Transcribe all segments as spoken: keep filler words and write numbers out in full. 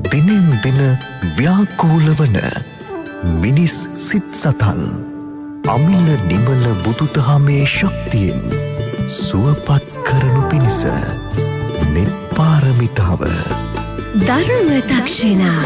දිනෙන් දින ව්‍යාකූල වන මිනිස් සිත් සතන් අමිල නිමල බුදුදහමේ ශක්තියෙන් සුවපත් කරනු පිණිස නෙත් පාරමිතාව ධර්ම දක්ෂිනා.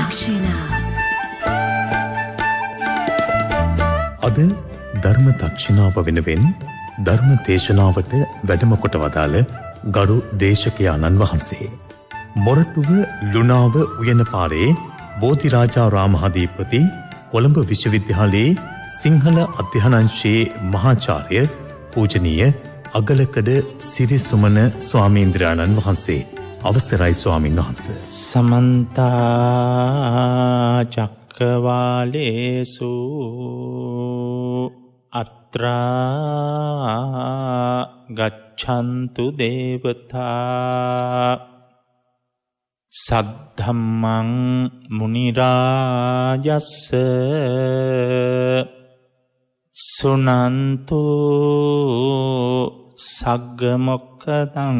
අද ධර්ම දක්ෂිනාව වෙනුවෙන් ධර්ම දේශනාවට වැඩම කොට වදාළ ගරු දේශකයාණන් වහන්සේ මොරටුව ලුණාව උයන පාරේ බෝධිරාජාරාමහාධිපති කොළඹ විශ්වවිද්‍යාලයේ සිංහල අධ්‍යයනාංශයේ මහාචාර්ය පූජනීය අගලකඩ සිරිසුමන ස්වාමීන්ද්‍රයන්න් වහන්සේ. අවසරයි ස්වාමීන් වහන්සේ. සමන්ත චක්කවාලේසු අත්‍රා ගච්ඡන්තු දේවතා සද්ධම්මං මුනි රාජස්ස සුනන්තු සග්ග මොක්ඛදං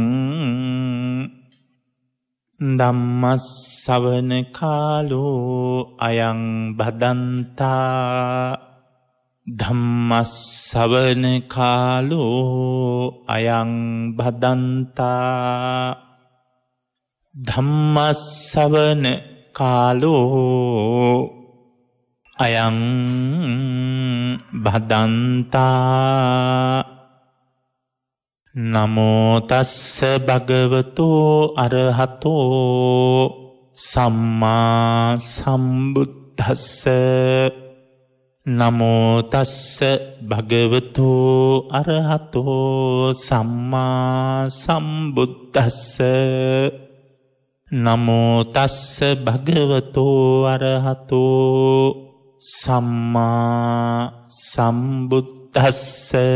ධම්මස් ශ්‍රවණ කාලෝ අයං භදන්තා ධම්මස් ශ්‍රවණ කාලෝ අයං භදන්තා ධම්මස් ශ්‍රවණ කාලෝ අයං භදන්තා නමෝ තස්ස භගවතෝ අරහතෝ සම්මා සම්බුද්දස්ස නමෝ තස්ස භගවතෝ අරහතෝ සම්මා සම්බුද්දස්ස නමෝ තස්ස භගවතෝ අරහතෝ සම්මා සම්බුද්දස්ස.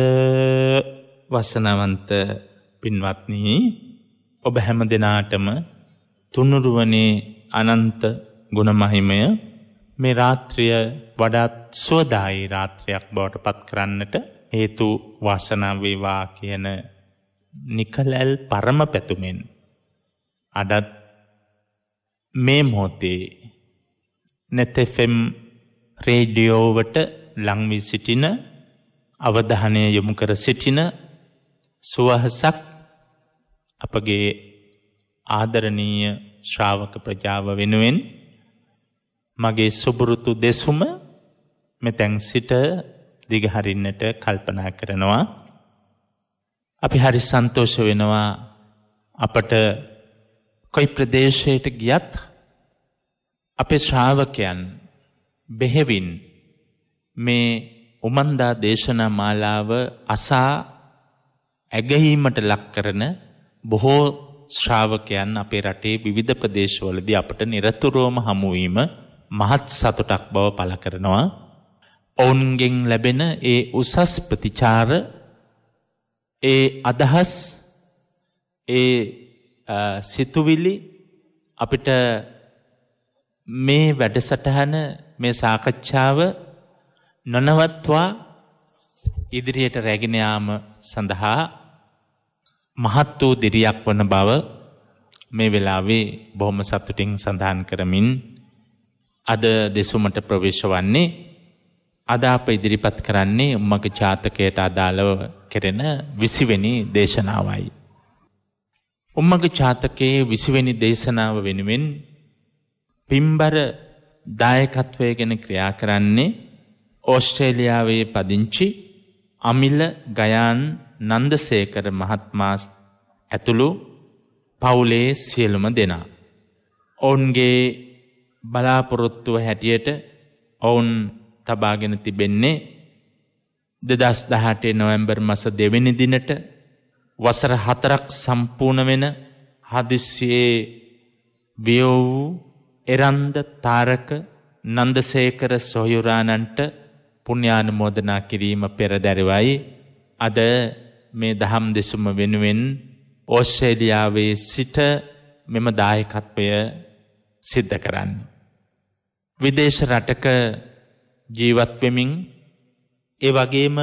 වසනවන්ත පින්වත්නි, ඔබ හැම දෙනාටම තුනුරුවනේ අනන්ත ගුණමහිමය මේ රාත්‍රිය වඩාත් සුවදායි රාත්‍රියක් බවට පත් කරන්නට හේතු වාසනා වේවා කියන නිකලල් පරම පැතුමෙන් අදත් මේ මොහොතේ නෙත් එෆ් එම් රේඩියෝවට ලං වී සිටින අවධානය යොමු කර සිටින සුවහසක් අපගේ ආදරණීය ශ්‍රාවක ප්‍රජාව වෙනුවෙන් මගේ සුබුරුතු දෙසුම මෙතැන් සිට දිගහරින්නට කල්පනා කරනවා. අපි හරි සන්තෝෂ වෙනවා අපට කොයි ප්‍රදේශයට ගියත් අපේ ශ්‍රාවකයන් බෙහෙවින් මේ උමන්දා දේශනා මාලාව අසා ඇගහීමට ලක් කරන බොහෝ ශ්‍රාවකයන් අපේ රටේ විවිධ ප්‍රදේශවලදී අපට නිරතුරුවම හමුවීම මහත් සතුටක් බව පළ කරනවා. ඔවුන්ගෙන් ලැබෙන ඒ උසස් ප්‍රතිචාර, ඒ අදහස්, ඒ සිතුවිලි අපිට මේ වැඩසටහන, මේ සාකච්ඡාව නොනවත්වා ඉදිරියට රැගෙන යාම සඳහා මහත් වූ දිරියක් වන බව මේ වෙලාවේ බොහොම සතුටින් සඳහන් කරමින් අද දෙසුමට ප්‍රවේශ වන්නේ අද අප ඉදිරිපත් කරන්නේ උම්මග ජාතකයට අදාළව කෙරෙන විසිවෙනි දේශනාවයි. උම්මග ජාතකයේ විසිවෙනි දේශනාව වෙනුවෙන් පින්බර දායකත්වය ගැන ක්‍රියා කරන්නේ ඕස්ට්‍රේලියාවේ පදිංචි අමිල ගයාන් නන්දසේකර මහත්මයා ඇතුළු පවුලේ සියලුම දෙනා. ඔවුන්ගේ බලාපොරොත්තුව හැටියට ඔවුන් තබාගෙන තිබෙන්නේ දෙදහස් දහඅට නොවැම්බර් මාස දෙවැනි දිනට වසර හතරක් සම්පූර්ණ වෙන හදිස්සියේ විය වූ එරන්ද තාරක නන්දසේකර සොහොයුරාණන්ට පුණ්‍යානුමෝදනා කිරීම පෙරදැරවයි අද මේ දහම් දෙසුම වෙනුවෙන් ඕස්ට්‍රේලියාවේ සිට මෙම දායකත්වය සිද්ධ කරන්නේ. විදේශ රටක ජීවත් වෙමින් ඒ වගේම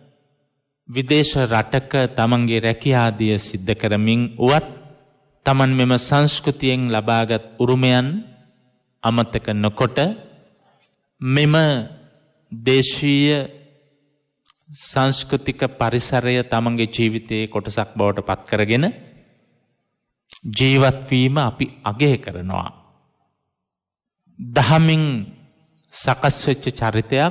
විදේශ රටක තමන්ගේ රැකියාදිය සිද්ධ කරමින් උවත් තමන් මෙම සංස්කෘතියෙන් ලබාගත් උරුමයන් අමතක නොකොට මෙම දේශීය සංස්කෘතික පරිසරය තමන්ගේ ජීවිතයේ කොටසක් බවට පත් කරගෙන ජීවත්වීම අපි අගය කරනවා. දහමින් සකස් වෙච්ච චරිතයක්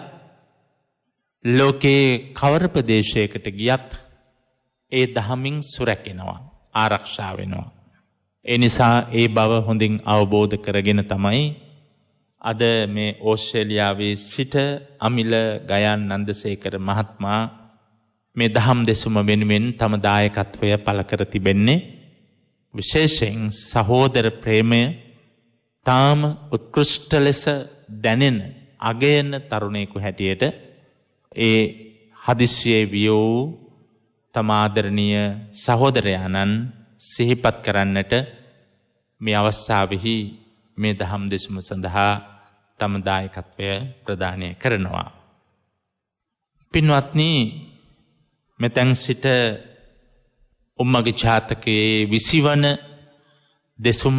ලෝකයේ කවර ප්‍රදේශයකට ගියත් ඒ දහමින් සුරැකෙනවා, ආරක්ෂා වෙනවා. ඒ නිසා ඒ බව හොඳින් අවබෝධ කරගෙන තමයි අද මේ ඕස්ට්‍රේලියාවේ සිට අමිල ගයන් නන්දසේකර මහත්මයා මේ දහම් දෙසුම වෙනුවෙන් තම දායකත්වය පළ කර තිබෙන්නේ. විශේෂයෙන් සහෝදර ප්‍රේමය තාම උත්කෘෂ්ඨ ලෙස දැනෙන අගයන තරුණයෙකු හැටියට ඒ හදිස්සියේ වියෝ තම ආදරණීය සහෝදරයාණන් සිහිපත් කරන්නට මේ අවස්ථාවෙහි මේ දහම් දෙසුම සඳහා තම දායකත්වය ප්‍රදානය කරනවා. පින්වත්නි, මෙතැන් සිට උම්මගේ ජාතකයේ විසිවන දෙසුම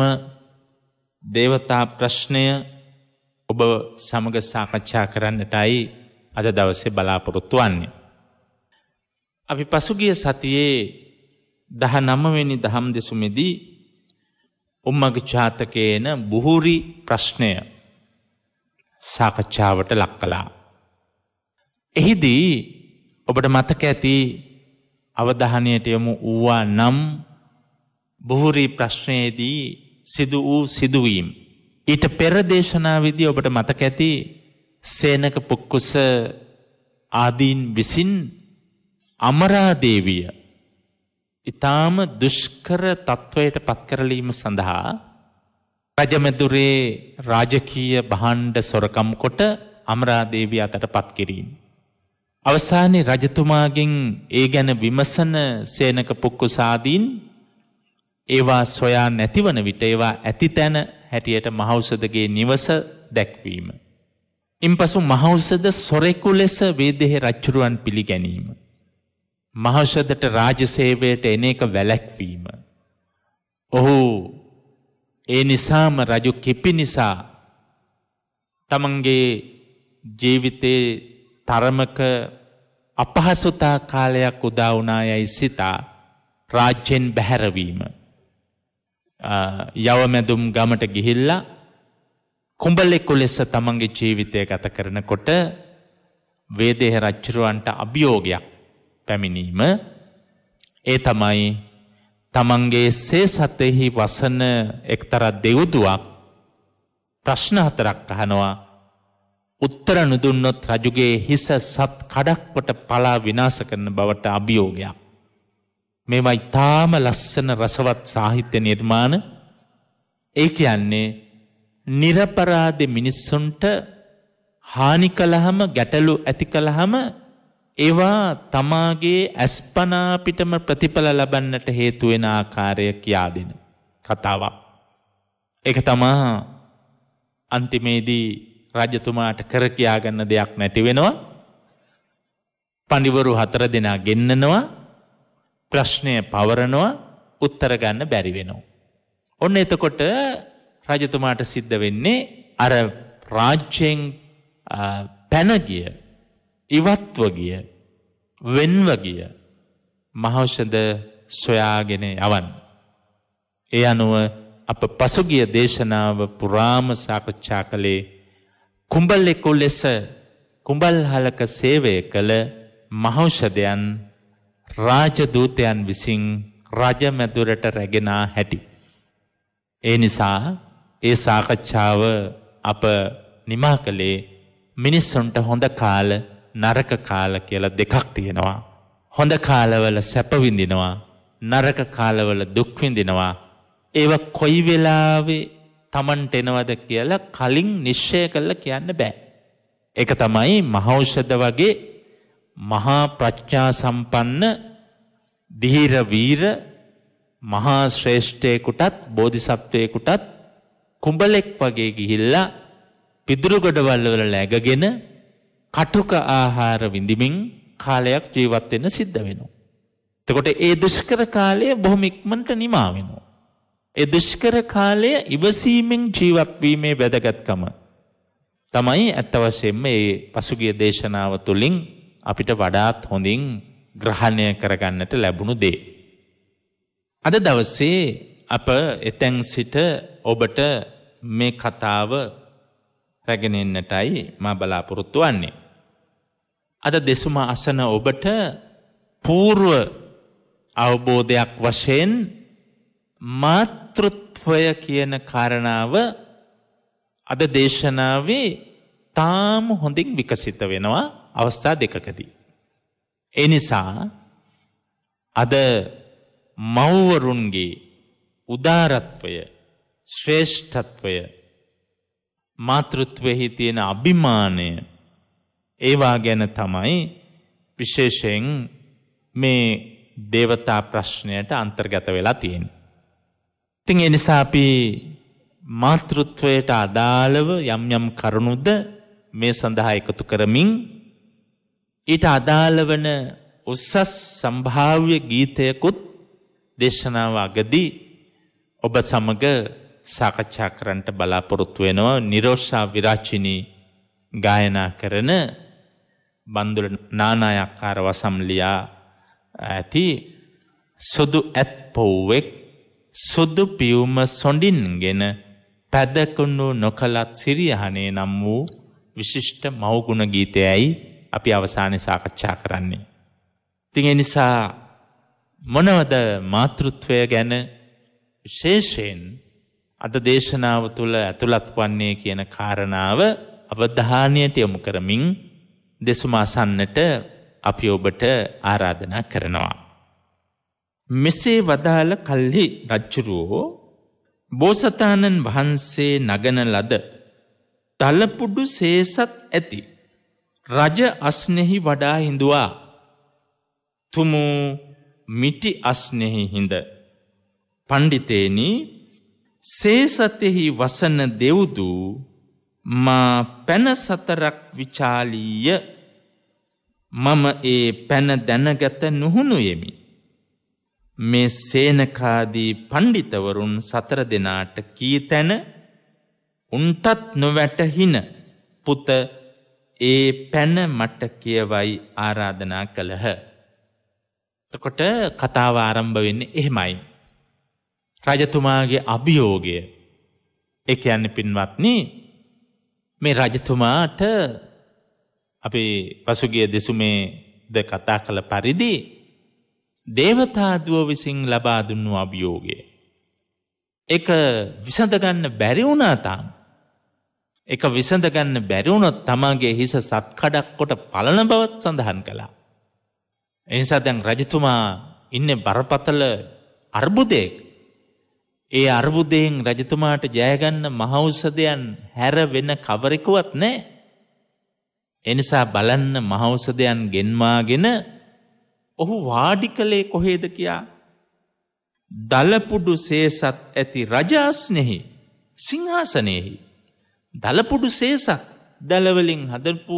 දේවතා ප්‍රශ්නය ඔබ සමග සාකච්ඡා කරන්නටයි අද දවසේ බලාපොරොත්තු වන්නේ. අපි පසුගිය සතියේ දහනවවෙනි දහම් දෙසුමේදී උම්මගේ ජාතකයේන බුහුරි ප්‍රශ්නය සාකච්ඡාවට ලක් කළා. එහිදී ඔබට මතක ඇති අවධානයට යොමු වූවා නම් බුහුරි ප්‍රශ්නයේදී සිදු වූ සිදුවීම්. ඊට පෙර දේශනාවේදී ඔබට මතක ඇති සේනක පුක්කුස ආදීන් විසින් අමරාදේවිය ඊටාම දුෂ්කර තත්වයට පත් කරලීම සඳහා රජමැදුරේ රාජකීය භාණ්ඩ සොරකම් කොට අමරාදේවිය අතට පත් කිරීම. අවසානයේ රජතුමාගෙන් ඒ ගැන විමසන සේනක පුක්කුසාදීන් ඒවා සොයා නැතිවන විට ඒවා ඇති තැන හැටියට මහෞෂධගේ නිවස දැක්වීම. ඉන්පසු මහෞෂධ සොරෙකු ලෙස වේදෙහි රජුරුවන් පිළිගැනීම. මහෞෂධට රාජසේවයට එන එක වැළැක්වීම. ඔහු ඒ නිසාම රජු කිපි නිසා තමන්ගේ ජීවිතේ තරමක අපහසුතා කාලයක් උදා වුණා යයි සිතා රාජ්‍යෙන් බැහැරවීම. යවමැදුම් ගමට ගිහිල්ලා කුඹලෙකු ලෙස තමන්ගේ ජීවිතය ගත කරනකොට වේදේහ රජුරවන්ට අභියෝගයක් පැමිණීම. ඒ තමයි තමන්ගේ සේසතෙහි වසන එක්තරා දෙව්දුවක් ප්‍රශ්න හතරක් අහනවා. උත්තර නොදුන්නොත් රජුගේ හිස සත් කඩක් කොට පලා විනාශ කරන බවට අභියෝගයක්. මේවා ඉතාම ලස්සන රසවත් සාහිත්‍ය නිර්මාණ. ඒ කියන්නේ නිරපරාධ මිනිස්සුන්ට හානි කළහම, ගැටලු ඇති කළහම ඒවා තමාගේ අස්පනා පිටම ප්‍රතිඵල ලබන්නට හේතු වෙන ආකාරය කියා දෙන කතාවක්. ඒක තමයි අන්තිමේදී රජතුමාට කර කියා ගන්න දෙයක් නැති වෙනවා. පඬිවරු හතර දෙනා ගෙන්නනවා, ප්‍රශ්නය පවරනවා, උත්තර ගන්න බැරි වෙනවා. ඔන්න එතකොට රජතුමාට සිද්ධ වෙන්නේ අර රාජ්‍යයෙන් පැන ගිය, ඉවත්ව ගිය, වෙන්ව ගිය මහෞෂධ සොයාගෙන යවන්න. ඒ අනුව අප පසුගිය දේශනාව පුරාම සාකච්ඡා කළේ කුඹලෙකු ලෙස කුඹල්හලක සේවය කළ මහෞෂධයන් රාජදූතයන් විසින් රජමැදුරට රැගෙන හැටි. ඒ නිසා ඒ සාකච්ඡාව අප නිමා කළේ මිනිස්සුන්ට හොඳ කාල, නරක කාල කියලා දෙකක් තියෙනවා. හොඳ කාලවල සැප විඳිනවා, නරක කාලවල දුක් විඳිනවා. ඒව කොයි වෙලාවේ Tamanට එනවද කියලා කලින් නිශ්චය කරලා කියන්න බෑ. ඒක තමයි මහෞෂධ වගේ මහා ප්‍රඥා සම්පන්න ධීර වීර මහා ශ්‍රේෂ්ඨයෙකුටත් බෝධිසත්වයෙකුටත් කුඹලෙක් වගේ ගිහිල්ලා පිදුරු ගොඩවල් වල läගගෙන කටුක ආහාර විඳිමින් කාලයක් ජීවත් වෙන්න සිද්ධ වෙනවා. එතකොට ඒ දුෂ්කර කාලය බොහොම ඉක්මනට නිමා වෙනවා. ඒ දුෂ්කර කාලය ඉවසීමෙන් ජීවත් වීමේ වැදගත්කම තමයි අත්ත වශයෙන්ම මේ පසුගිය දේශනාව තුළින් අපිට වඩාත් හොඳින් ග්‍රහණය කරගන්නට ලැබුණු දේ. අද දවසේ අප එතෙන් සිට ඔබට මේ කතාව රැගෙන එන්නටයි මා බලාපොරොත්තු වෙන්නේ. අද දෙසුම අසන ඔබට పూర్ව අවබෝධයක් වශයෙන් මාතෘත්වය කියන කාරණාව අද දේශනාවේ තාම හොඳින් විකසිත වෙනවා අවස්ථා දෙකකදී. ඒ නිසා අද මව්වරුන්ගේ උදාරත්වය, ශ්‍රේෂ්ඨත්වය, මාතෘත්වයේ තියෙන අභිමානය ඒවා ගැන තමයි විශේෂයෙන් මේ දේවතා ප්‍රශ්නයට අන්තර්ගත වෙලා තියෙන්නේ. ඉතින් ඒ නිසා අපි මාතෘත්වයට අදාළව යම් යම් කරුණුද මේ සඳහා එකතු කරමින් ඊට අදාළ වන උසස් සම්භාව්‍ය ගීතයකුත් දේශනාව අගදී ඔබ සමග සාකච්ඡා කරන්නට බලාපොරොත්තු වෙනවා. නිරෝෂා විරාචිනී ගායනා කරන බන්දුල නානායක්කාර වසම්ලියා ඇති සුදු ඇත් පොව්වෙක් සුදු පියුම සොඳින්ගෙන පැදකුණු නොකලත් සිරියහනේ නම් වූ විශිෂ්ට මව්ගුණ ගීතයයි අපි අවසානයේ සාකච්ඡා කරන්නේ. ඉතින් ඒ නිසා මොනවද මාතෘත්වය ගැන විශේෂයෙන් අද දේශනාව තුළ ඇතුළත් වන්නේ කියන කාරණාව අවධානයට යොමු කරමින් දෙසුම අසන්නට අපි ඔබට ආරාධනා කරනවා. මෙසේ වදාළ කල්හි රජ්ජුරුවෝ බෝසතාණන් වහන්සේ නගන ලද තලපුඩු සේසත් ඇති රජ අස්නෙහි වඩා හිඳුවා තුමු මිටි අස්නෙහි හිඳ පණ්ඩිතේනි සේසතෙහි වසන දෙව්දු මා පැන සතරක් විචාලීය මම ඒ පැන දැනගත නුහුණු යෙමි. මේ සේනකාදී පණ්ඩිතවරුන් සතර දෙනාට කී තැන උන්ටත් නොවැටහින පුත ඒ පැන මට කියවයි ආරාධනා කළහ. එතකොට කතාව ආරම්භ වෙන්නේ එහෙමයි. රජතුමාගේ අභියෝගය. ඒ කියන්නේ පින්වත්නි මේ රජතුමාට අපි පසුගිය දෙසුමේ ද කතා කළ පරිදි දේවතා දුව විසින් ලබා දුන්නු අභියෝගය. ඒක විසඳ ගන්න බැරි වුණා තාම. ඒක විසඳ ගන්න බැරි වුණොත් තමගේ හිස සත් කඩක් කොට පලන බවත් සඳහන් කළා. ඒ නිසා දැන් රජතුමා ඉන්නේ බරපතල අර්බුදයක. ඒ අර්බුදයෙන් රජතුමාට ජය ගන්න මහෞෂධයන් හැර වෙන කවරෙකුවත් නැහැ. ඒ නිසා බලන්න මහෞෂධයන් ගෙන්වාගෙන ඔහු වාඩි කළේ කොහේද කියා? දලපුඩු සේසත් ඇති රජාස්නෙහි සිංහාසනයෙහි. දලපුඩු සේසත් දලවලින් හදපු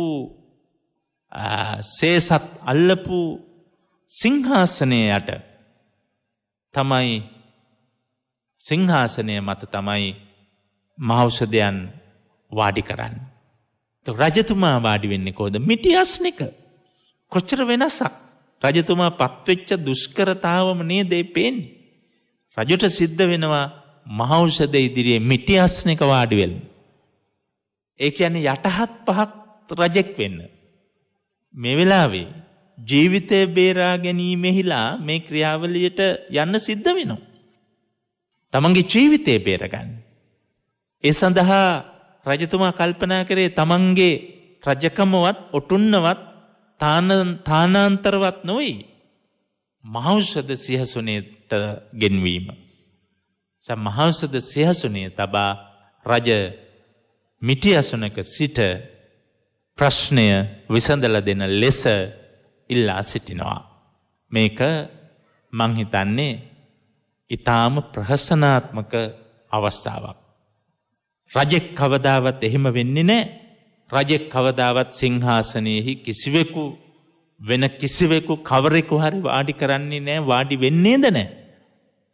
සේසත් අල්ලපු සිංහාසනයට තමයි සිංහාසනය මත තමයි මහෞෂධයන් වාඩි කරන්නේ. රජතුමා වාඩි වෙන්නේ කොහොද? මිටි අස්නෙක. කොච්චර වෙනසක්. රජතුමා පත්වෙච්ච දුෂ්කරතාවම නේද ඒ පේන්නේ. රජුට සිද්ධ වෙනවා මහෞෂධ ඉදිරියේ මිටි අස්නෙක වාඩි වෙන්න. ඒ කියන්නේ යටහත් පහක් රජෙක් වෙන්න. මේ වෙලාවේ ජීවිතය බේරා ගැනීමෙහිලා මේ ක්‍රියාවලියට යන්න සිද්ධ වෙනවා. තමන්ගේ ජීවිතය බේරගන්න. ඒ සඳහා රජතුමා කල්පනා කරේ තමන්ගේ රජකමවත් ඔටුන්නවත් තානාන්තරවත් නොවේ. මහෞෂධ සිහසුනේට ගෙන්වීම. මහෞෂධ සිහසුනේ තබා රජ මිටි අසුනක සිට ප්‍රශ්නය විසඳලා දෙන ලෙස ඉල්ලා සිටිනවා. මේක මං හිතන්නේ ඊටාම ප්‍රහසනාත්මක අවස්ථාවක්. රජෙක් කවදාවත් එහෙම වෙන්නේ නැහැ. රජෙක් කවදාවත් සිංහාසනයේහි කිසිවෙකු වෙන කිසිවෙකු කවරෙකු හරි වාඩි කරන්නේ නැහැ, වාඩි වෙන්නේද නැහැ.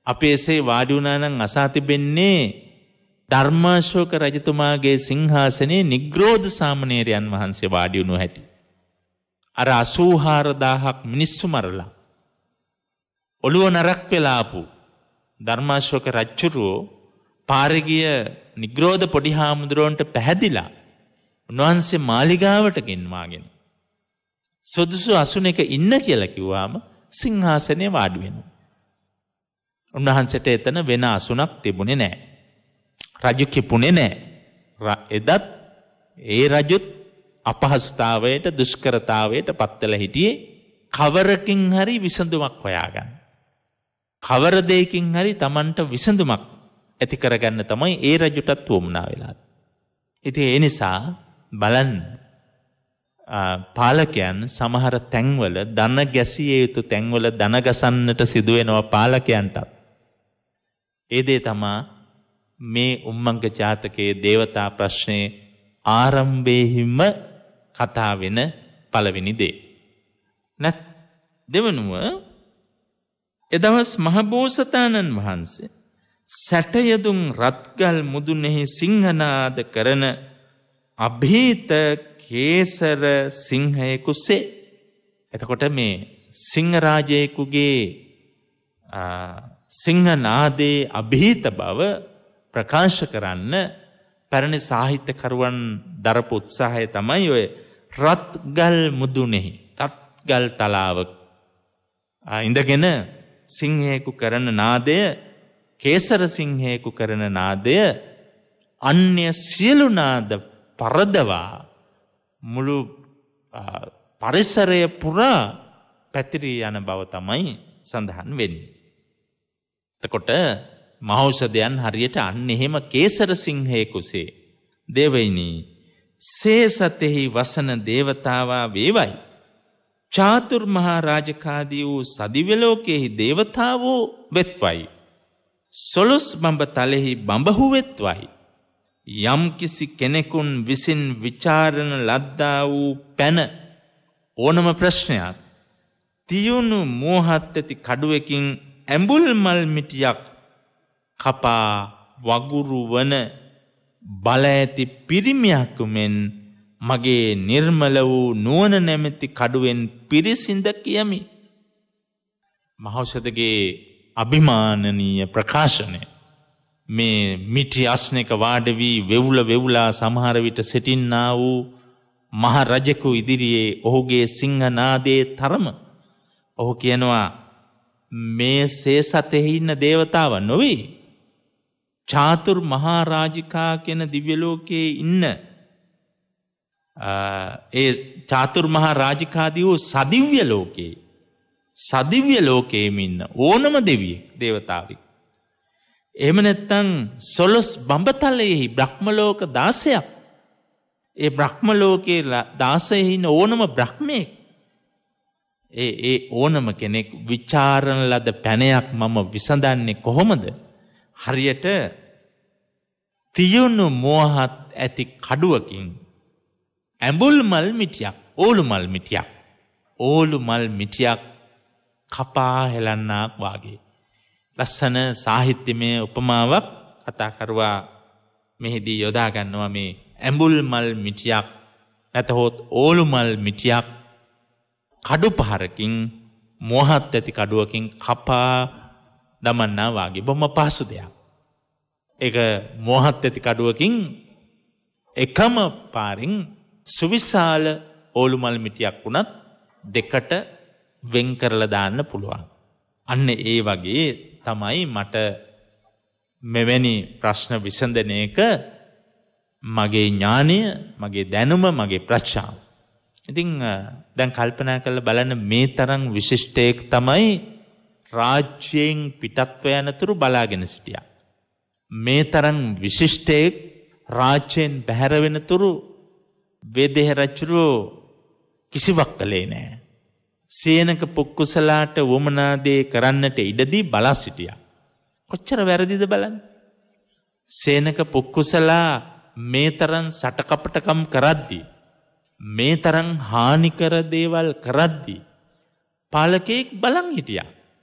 අපි එසේ වාඩි වුණා නම් අසා තිබෙන්නේ ධර්මාශෝක රජතුමාගේ සිංහාසනයේ නිග්‍රෝධ සාමණේරයන් වහන්සේ වාඩි වුණු හැටි. අර අසූ හාරදාහක් මිනිස්සු මරලා ඔළුව නරක් වෙලා ආපු ධර්මාශෝක රජුරෝ පාරේ ගිය නිග්‍රෝධ පොඩි හාමුදුරුවන්ට පැහැදිලා උන්වහන්සේ මාලිගාවට ගෙන්වාගෙන සුදුසු අසුනක ඉන්න කියලා කිව්වාම සිංහාසනේ වාඩි වෙනවා. උන්වහන්සේට එතන වෙන අසුනක් තිබුණේ නැහැ. රජු කිපුණේ නැහැ. එදත් ඒ රජුත් අපහසුතාවයට දුෂ්කරතාවයට පත් වෙලා හිටියේ කවරකින් හරි විසඳුමක් හොයාගන්න. කවර දෙයකින් හරි Tamanට විසඳුමක් ඇති කරගන්න තමයි ඒ රජුටත් වුමනා වෙලා. ඉතින් ඒ නිසා බලන්න පාලකයන් සමහර තැන්වල ධන ගැසිය යුතු තැන්වල ධන ගසන්නට සිදු වෙනවා පාලකයන්ට. ඒ දේ තමයි මේ උම්මංග ජාතකයේ දේවතා ප්‍රශ්නේ ආරම්භයේම කතා වෙන පළවෙනි දේ. නැත් දෙවනුව එදවස් මහබෝසතාණන් වහන්සේ සැටයදුම් රත්ගල් මුදුනේහි සිංහනාද කරන අභීත කේසර සිංහයෙකුසේ. එතකොට මේ සිංහරාජයෙකුගේ සිංහනාදේ අභීත බව ප්‍රකාශ කරන්න පැරණි සාහිත්‍යකරුවන් දරපු උත්සාහය තමයි ඔය රත්ගල් මුදුනේහි රත්ගල් තලාවක ඉඳගෙන සිංහයෙකු කරන නාදය කේසර සිංහයෙකු කරන නාදය අන්‍ය සියලු නාද පරදවා මුළු පරිසරය පුරා පැතිරී යන බව තමයි සඳහන් වෙන්නේ. එතකොට මහෞෂධයන් හරියට අන්න එහෙම කේසර සිංහයෙකුසේ දෙවෙනි සේසතෙහි වසන දේවතාවා වේවයි. චාතුර් මහා රාජකාදී වූ සදිව්‍ය ලෝකයේහි දේවතාවෝ වෙත්වයි. සොළොස් බඹ තලෙහි බඹහු වෙත්වයි. යම් කිසි කෙනෙකුන් විසින් විචාරණ ලද්දා වූ පැන ඕනම ප්‍රශ්නයක් තියුණු මෝහත් ඇති කඩුවකින් ඇඹුල් මල් මිටියක් කපා වගුරු වන බල ඇති පිරිමියක් මෙන් මගේ නිර්මල වූ නුවණ නැමැති කඩුවෙන් පිරිසිඳ කියමි. මහෞෂධගේ අභිමානනීය ප්‍රකාශනය මේ මිටි අස්නක වාඩ වී වෙවුල වෙවුලා සමහර විට සිටින්නා වූ මහ රජෙකු ඉදිරියේ ඔහුගේ සිංහනාදයේ තරම ඔහු කියනවා මේ සේසතෙහි ඉන්න දේවතාව නොවේ. චාතුර් මහා රාජිකා කියන දිව්‍ය ලෝකයේ ඉන්න ඒ චාතුර් මහා රාජිකාදී වූ සදිව්‍ය ලෝකයේ සදිව්‍ය ලෝකයේම ඉන්න ඕනම දෙවියෙක් දේවතාවෙක්. එහෙම නැත්නම් සොළොස් බඹතලයේ බ්‍රහ්ම ලෝක දාසයක්. ඒ බ්‍රහ්ම ලෝකයේ දාසයේ ඉන්න ඕනම බ්‍රහ්මෙක්. ඒ ඒ ඕනම කෙනෙක් විචාරණ ලද පැනයක් මම විසඳන්නේ කොහොමද? හරියට තියුණු මෝහත් ඇති කඩුවකින් ඇඹුල් මල් මිටියක් ඕලු මල් මිටියක් ඕලු මල් මිටියක් කපා හෙලන්නාක් වාගේ. ලස්සන සාහිත්‍යමය උපමාවක් කතා කරුවා මෙහිදී යොදා ගන්නවා. මේ ඇඹුල් මල් මිටියක් නැතහොත් ඕලු මල් මිටියක් කඩු පහරකින් මෝහත් ඇති කඩුවකින් කපා දමන්නා වාගේ. බොහොම පහසු දෙයක්. ඒක මෝහත් ඇති කඩුවකින් එකම පාරින් සුවිශාල ඕලු මල් මිටියක් වුණත් දෙකට වෙන් කරලා දාන්න පුළුවන්. අන්න ඒ වගේ තමයි මට මෙවැනි ප්‍රශ්න විසඳන එක මගේ ඥානය, මගේ දැනුම, මගේ ප්‍රඥාව. ඉතින් දැන් කල්පනා කරලා බලන්න මේ තරම් විශිෂ්ටයක් තමයි රාජ්‍යයෙන් පිටත්ව යනතුරු බලාගෙන සිටියා. මේ තරම් විශිෂ්ටයක් රාජ්‍යයෙන් බැහැර වෙනතුරු වේදේහ රජුරෝ කිසිවක් කළේ නැහැ. සේනක පුක්කුසලාට වමනාදේ කරන්නට ඉඩදී බලා සිටියා. කොච්චර වැරදිද බලන්න. සේනක පුක්කුසලා මේ තරම් සටකපටකම් කරද්දී, මේ තරම් හානිකර දේවල් කරද්දී පාලකෙක් බලන් හිටියා.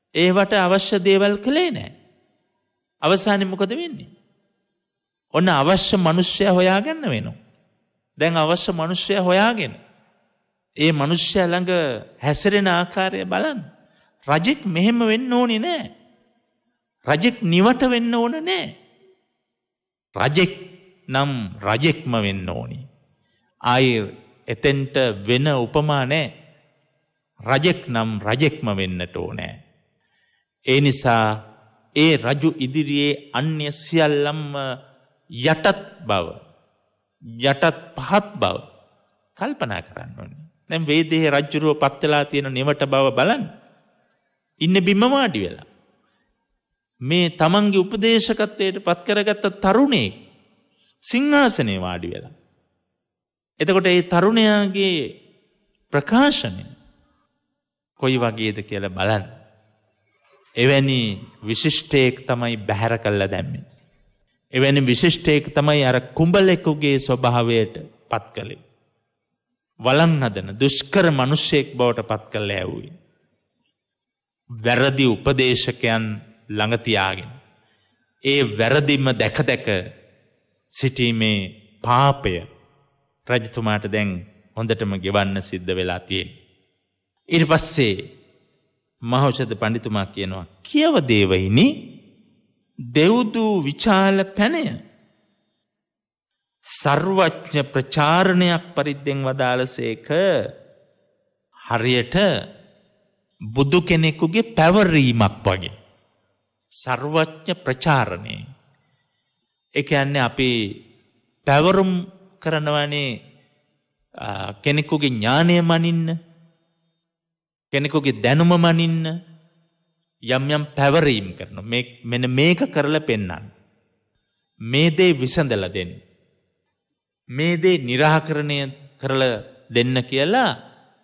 ඒවට අවශ්‍ය දේවල් කළේ නෑ. අවසානයේ මොකද වෙන්නේ? ඔන්න අවශ්‍ය මිනිස්සයා හොයාගන්න වෙනවා. දැන් අවශ්‍ය මිනිස්සයා හොයාගෙන ඒ මිනිස්සයා ළඟ හැසිරෙන ආකාරය බලන්න. රජෙක් මෙහෙම වෙන්න ඕනේ නෑ. රජෙක් නිවට වෙන්න ඕන නෑ. රජෙක් නම් රජෙක්ම වෙන්න ඕනි. ආයේ එතෙන්ට වෙන උපමා නෑ. රජෙක් නම් රජෙක්ම වෙන්නට ඕනෑ. ඒ නිසා ඒ රජු ඉදිරියේ අන්‍ය සියල්ලම යටත් බව යටත් පහත් බව කල්පනා කරන්න ඕනේ. දැන් වේදේ රජුරෝ පත් වෙලා තියෙන නිවට බව බලන්න. ඉන්නේ බිම වාඩි වෙලා. මේ තමන්ගේ උපදේශකත්වයට පත් කරගත්ත තරුණේ සිංහාසනේ වාඩි වෙලා. එතකොට ඒ තරුණයාගේ ප්‍රකාශනය කොයි වගේද කියලා බලන්න. එවැනි විශිෂ්ටයෙක් තමයි බැහැර කළා දැම්මේ. එවැනි විශිෂ්ටයෙක් තමයි අර කුඹලෙකුගේ ස්වභාවයට පත් කළේ. වළං හදන දුෂ්කර මිනිසෙක් බවට පත් කළා ඇව්වේ. වැරදි උපදේශකයන් ළඟ තියාගෙන ඒ වැරදිම දැක දැක සිටීමේ පාපය රජතුමාට දැන් හොඳටම ගෙවන්න සිද්ධ වෙලා තියෙනවා. ඊට පස්සේ මහෞෂධ පඬිතුමා කියනවා කියව දේවයිනි දෙව්දු විචාල පැනය සර්වඥ ප්‍රචාරණයක් පරිද්දෙන් වදාළසේක හරියට බුදු කෙනෙකුගේ පැවරීමක් වගේ. සර්වඥ ප්‍රචාරණය. ඒ කියන්නේ අපි පැවරුම් කරනවානේ කෙනෙකුගේ ඥානය මනින්න, කෙනෙකුගේ දැනුම මනින්න යම් යම් පැවරීම් කරනවා. මේ මෙන්න මේක කරලා පෙන්නන්න. මේ දේ විසඳලා දෙන්න. මේ දේ निराකරණය කරලා දෙන්න කියලා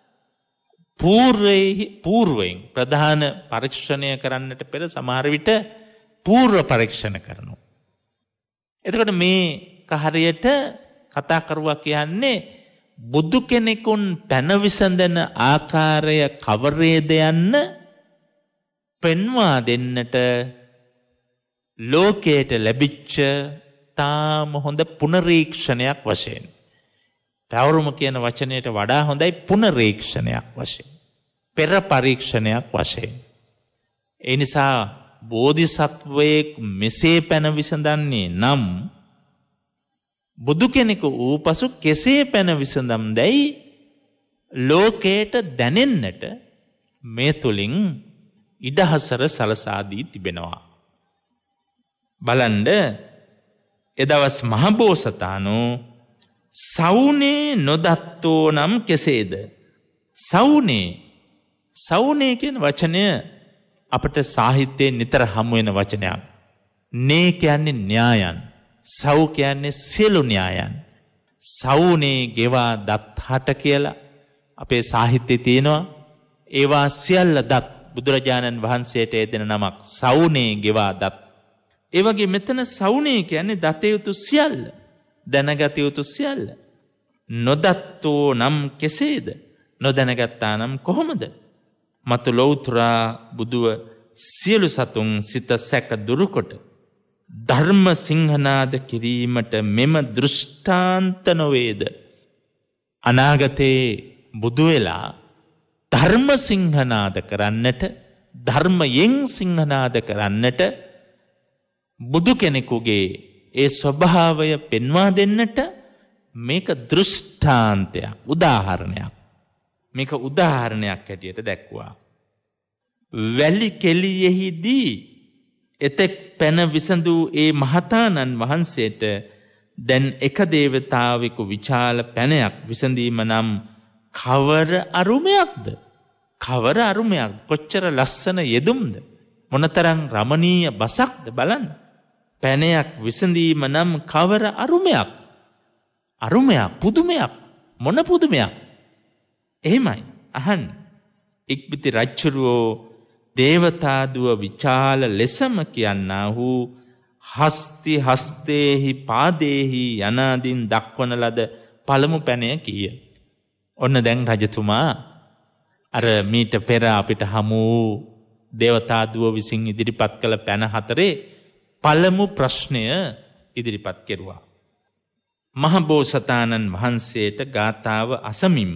పూర్වේ పూర్වයෙන් ප්‍රධාන පරීක්ෂණය කරන්නට පෙර සමහර විට పూర్ව පරීක්ෂණ කරනවා. එතකොට මේ කහරියට කතා කරුවා කියන්නේ බුදු කෙනෙකුන් පැන විසඳන ආකාරය කවරේද යන්න පෙන්වා දෙන්නට ලෝකයට ලැබිච්ච තාම හොඳ පුනරීක්ෂණයක් වශයෙන්. පැවරුම කියන වචනයට වඩා හොඳයි පුනරීක්ෂණයක් වශයෙන්. පෙර පරීක්ෂණයක් වශයෙන්. ඒ නිසා බෝධිසත්වයෙක් මෙසේ පැන විසඳන්නේ නම් බුදු කෙනෙකු වූ පසු කෙසේ පැන විසඳම් දැයි ලෝකයට දැනෙන්නට මේ තුලින් ඉඩහසර සලසාදී තිබෙනවා. බලන්න එදවස් මහබෝසතාණෝ සවුනේ නොදත්තෝ නම් කෙසේද? සවුනේ සවුනේ කියන වචනය අපට සාහිත්‍යයෙන් නිතර හමු වෙන වචනයක්. නේ කියන්නේ න්‍යායන්. සව් කියන්නේ සියලු න්‍යායන්. සවුනේ ගෙවා දත් හට කියලා අපේ සාහිත්‍යයේ තියෙනවා. ඒවා සියල්ල දත් බුදුරජාණන් වහන්සේට දෙන නමක් සවුනේ ගෙවා දත්. ඒ වගේ මෙතන සවුනේ කියන්නේ දත යුතු සියල්ල, දැනගත යුතු සියල්ල. නොදත්තෝ නම් කෙසේද? නොදැනගත්තා නම් කොහොමද? මතු ලෞතුරා බුදුව සියලු සතුන් සිත සැක දුරුකොට ධර්ම සිංහනාද කිරීමට මෙම දෘෂ්ටාන්ත නොවේද? අනාගතේ බුදු වෙලා ධර්ම සිංහනාද කරන්නට, ධර්මයෙන් සිංහනාද කරන්නට බුදු කෙනෙකුගේ ඒ ස්වභාවය පෙන්වා දෙන්නට මේක දෘෂ්ටාන්තයක්, උදාහරණයක්. මේක උදාහරණයක් හැටියට දැක්වුවා. වැලි කෙලියෙහිදී එතෙක් පැන විසඳූ ඒ මහතාණන් වහන්සේට දැන් එක දේවතාවෙකු විචාල පැනයක් විසඳීම නම් කවර අරුමයක්ද? කවර අරුමයක්? කොච්චර ලස්සන යෙදුම්ද? මොනතරම් රමණීය බසක්ද බලන්න. පැනයක් විසඳීම නම් කවර අරුමයක්? අරුමයක්, පුදුමයක්. මොන පුදුමයක්? එහෙමයි අහන්න. ඉක්බිති රජුරෝ දේවතාදුව විචාල ලෙසම කියන්නා වූ හස්ති හස්තේහි පාදේහි යනාදින් දක්වන ලද පළමු පැනය කීය. ඔන්න දැන් රජතුමා අර මීට පෙර අපිට හමු දේවතා දුව විසින් ඉදිරිපත් කළ පැන හතරේ පළමු ප්‍රශ්නය ඉදිරිපත් කෙරුවා. මහබෝසතාණන් වහන්සේට ගාථාව අසමින්ම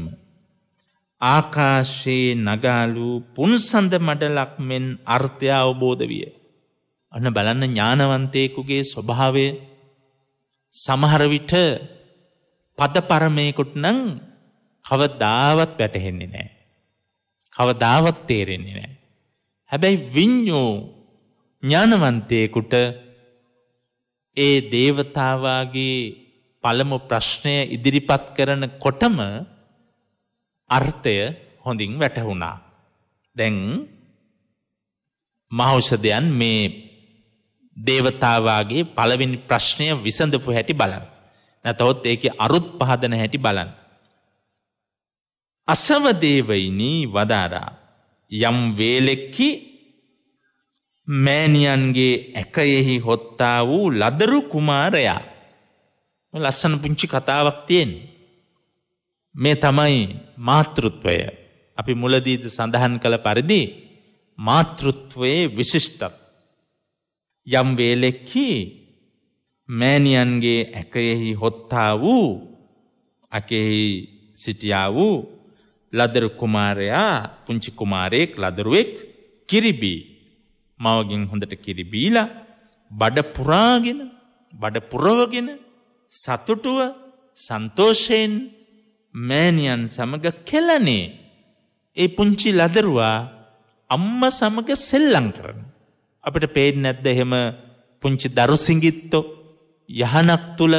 ආකාශයේ නගාලු පුන්සඳ මඩලක් මෙන් අර්ථය අවබෝධ විය. අන්න බලන්න ඥානවන්තයෙකුගේ ස්වභාවය. සමහර විට පද පරමයකට නම් කවදාවත් වැටහෙන්නේ නැහැ. කවදාවත් තේරෙන්නේ නැහැ. හැබැයි විඤ්ඤෝ ඥානවන්තයෙකුට ඒ දේවතාවාගේ පළමු ප්‍රශ්නය ඉදිරිපත් කරනකොටම අර්ථය හොඳින් වැටහුණා. දැන් මහෞෂධයන් මේ දේවතාවාගේ පළවෙනි ප්‍රශ්නය විසඳපු හැටි බලන්න. නැතහොත් ඒකේ අරුත් පහදන හැටි බලන්න. අසව දේවයිනි වදාරා යම් වේලෙක්කි මෑණියන්ගේ ඇකයෙහි හොත්තා වූ ලදරු කුමාරයා. ලස්සන පුංචි කතාවක් තියෙන්නේ. මේ තමයි මාතෘත්වය. අපි මුලදීද සඳහන් කළ පරිදි මාතෘත්වයේ විශිෂ්ටත්. යම් වේලෙක්කි මෑණියන්ගේ ඇකයෙහි හොත්තා වූ අකෙහි සිටියා වූ ලදරු කුමාරයා පුංචි කුමාරයෙක් ලදරුවෙක් කිරිබී මවගෙන් හොඳට කිරිබීලා බඩ පුරාගෙන බඩ පුරවගෙන සතුටුව සන්තෝෂයෙන් මෑණියන් සමග කෙලනේ ඒ පුංචි ලදරුවා අම්ම සමග සෙල්ලම් කරන. අපිට පේන්නේ නැද්ද එහෙම පුංචි දරු සිඟිත්තෝ යහනක් තුල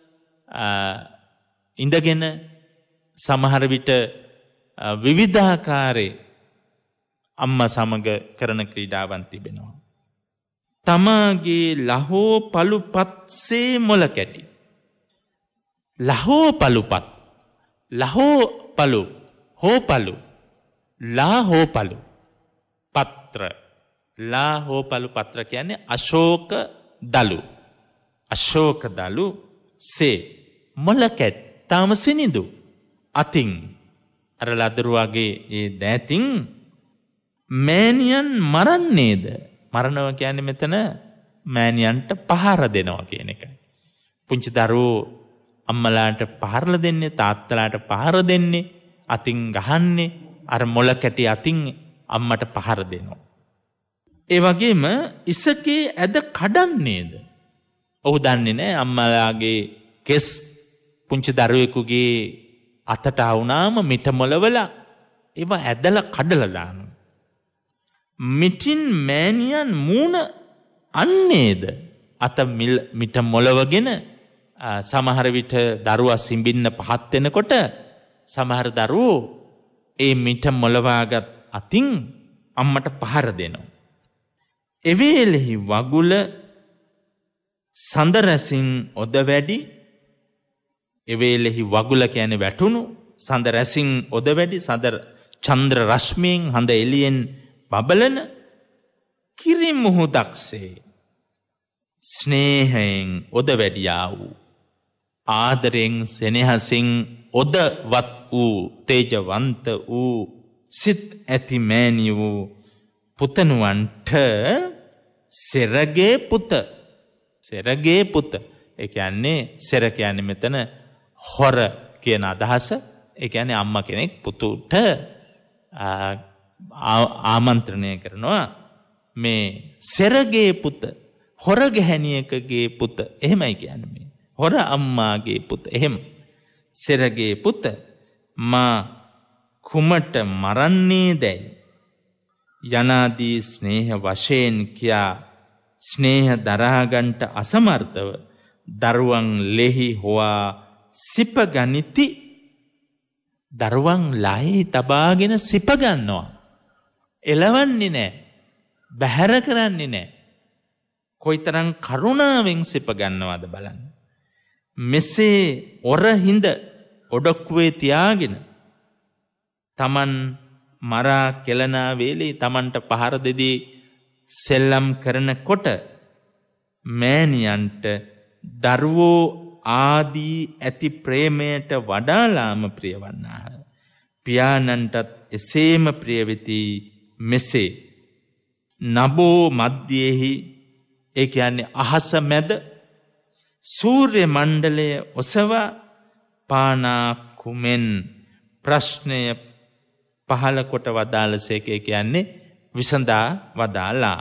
ඉඳගෙන සමහර විට විවිධාකාරයේ අම්මා සමග කරන ක්‍රීඩාවන් තිබෙනවා. තමාගේ ලහෝ පළුපත්සේ මොල කැටි. ලහෝ පළුපත් ලහෝ පළු හෝ පළු ලා හෝ පළු පත්‍ර ලා හෝ පළු පත්‍ර කියන්නේ අශෝක දලු. අශෝක දලු සේ මොල කැට් තාම සිනිඳු අතින් අර ලදරුවාගේ ඒ දෑතින් මෑණියන් මරන්නේද. මරනවා කියන්නේ මෙතන මෑණියන්ට පහර දෙනවා කියන එකයි. පුංචි දරුවෝ අම්මලාට පහරලා දෙන්නේ තාත්තලාට පහර දෙන්නේ අතින් ගහන්නේ අර මොල කැටි අතින් අම්මට පහර දෙනවා. ඒ වගේම ඉසකේ ඇද කඩන්නේද. ඔහු දන්නේ නැහැ අම්මලාගේ කෙස් පුංචි දරුවෙකුගේ අතට ආවුනාම මිට මොලවල ඒවා ඇදලා කඩලා දානවා. මිටින් මෑණියන් මූණ අන්නේද අත මිට මොලවගෙන සමහර විට දරුවා සිඹින්න පහත් වෙනකොට සමහර දරුවෝ ඒ මිට මොලවාගත් අතින් අම්මට පහර දෙනවා. එවේලෙහි වගුල සඳ රැසින් ඔද වැඩි. එවේලෙහි වගුල කියන්නේ වැටුණු සඳ රැසින් ඔද වැඩි සඳ චන්ද්‍ර රශ්මියෙන් හඳ එළියෙන් බබලන කිරි මුහුදක්සේ ස්නේහයෙන් ඔද වැඩියා වූ ආදරෙන් සෙනෙහසින් ඔදවත් වූ තේජවන්ත වූ සිත් ඇති මෑණි වූ පුතණුවන්ට සෙරගේ පුත සෙරගේ පුත ඒ කියන්නේ සෙර කියන්නේ මෙතන හොර කියන අදහස. ඒ කියන්නේ අම්මා කෙනෙක් පුතුට ආමන්ත්‍රණය කරනවා මේ සෙරගේ පුත හොර ගැහණියකගේ පුත එහෙමයි කියන්නේ මේ හොර අම්මාගේ පුත එහෙම සෙරගේ පුත මා කුමට මරන්නේ දැයි යනාදී ස්නේහ වශයෙන් කියා ස්නේහ දරාගන්ට අසමර්ථව දරුවන් ලෙහි හොවා සිප ගනිති. දරුවන් ලයි තබාගෙන සිප ගන්නවා. එලවන්නේ නැහැ. බැහැර කරන්නේ නැහැ. කොයිතරම් කරුණාවෙන් සිප ගන්නවද බලන්න. මෙසේ ඔර හිඳ ඔඩොක්කුවේ තියාගෙන තමන් මරා කෙලනා වේලේ තමන්ට පහර දෙදී සෙල්ලම් කරනකොට මෑණියන්ට දරුවෝ ආදී ඇති ප්‍රේමයට වඩාලාම ප්‍රිය වන්නාහ. පියාණන්ටත් එසේම ප්‍රිය වෙති. මෙසේ නබෝ මධ්‍යයෙහි ඒ කියන්නේ අහස මැද සූර්ය මණ්ඩලය ඔසවා පානා කුමෙන් ප්‍රශ්නය පහළ කොට වදාළසේක කියන්නේ විසඳා වදාලා.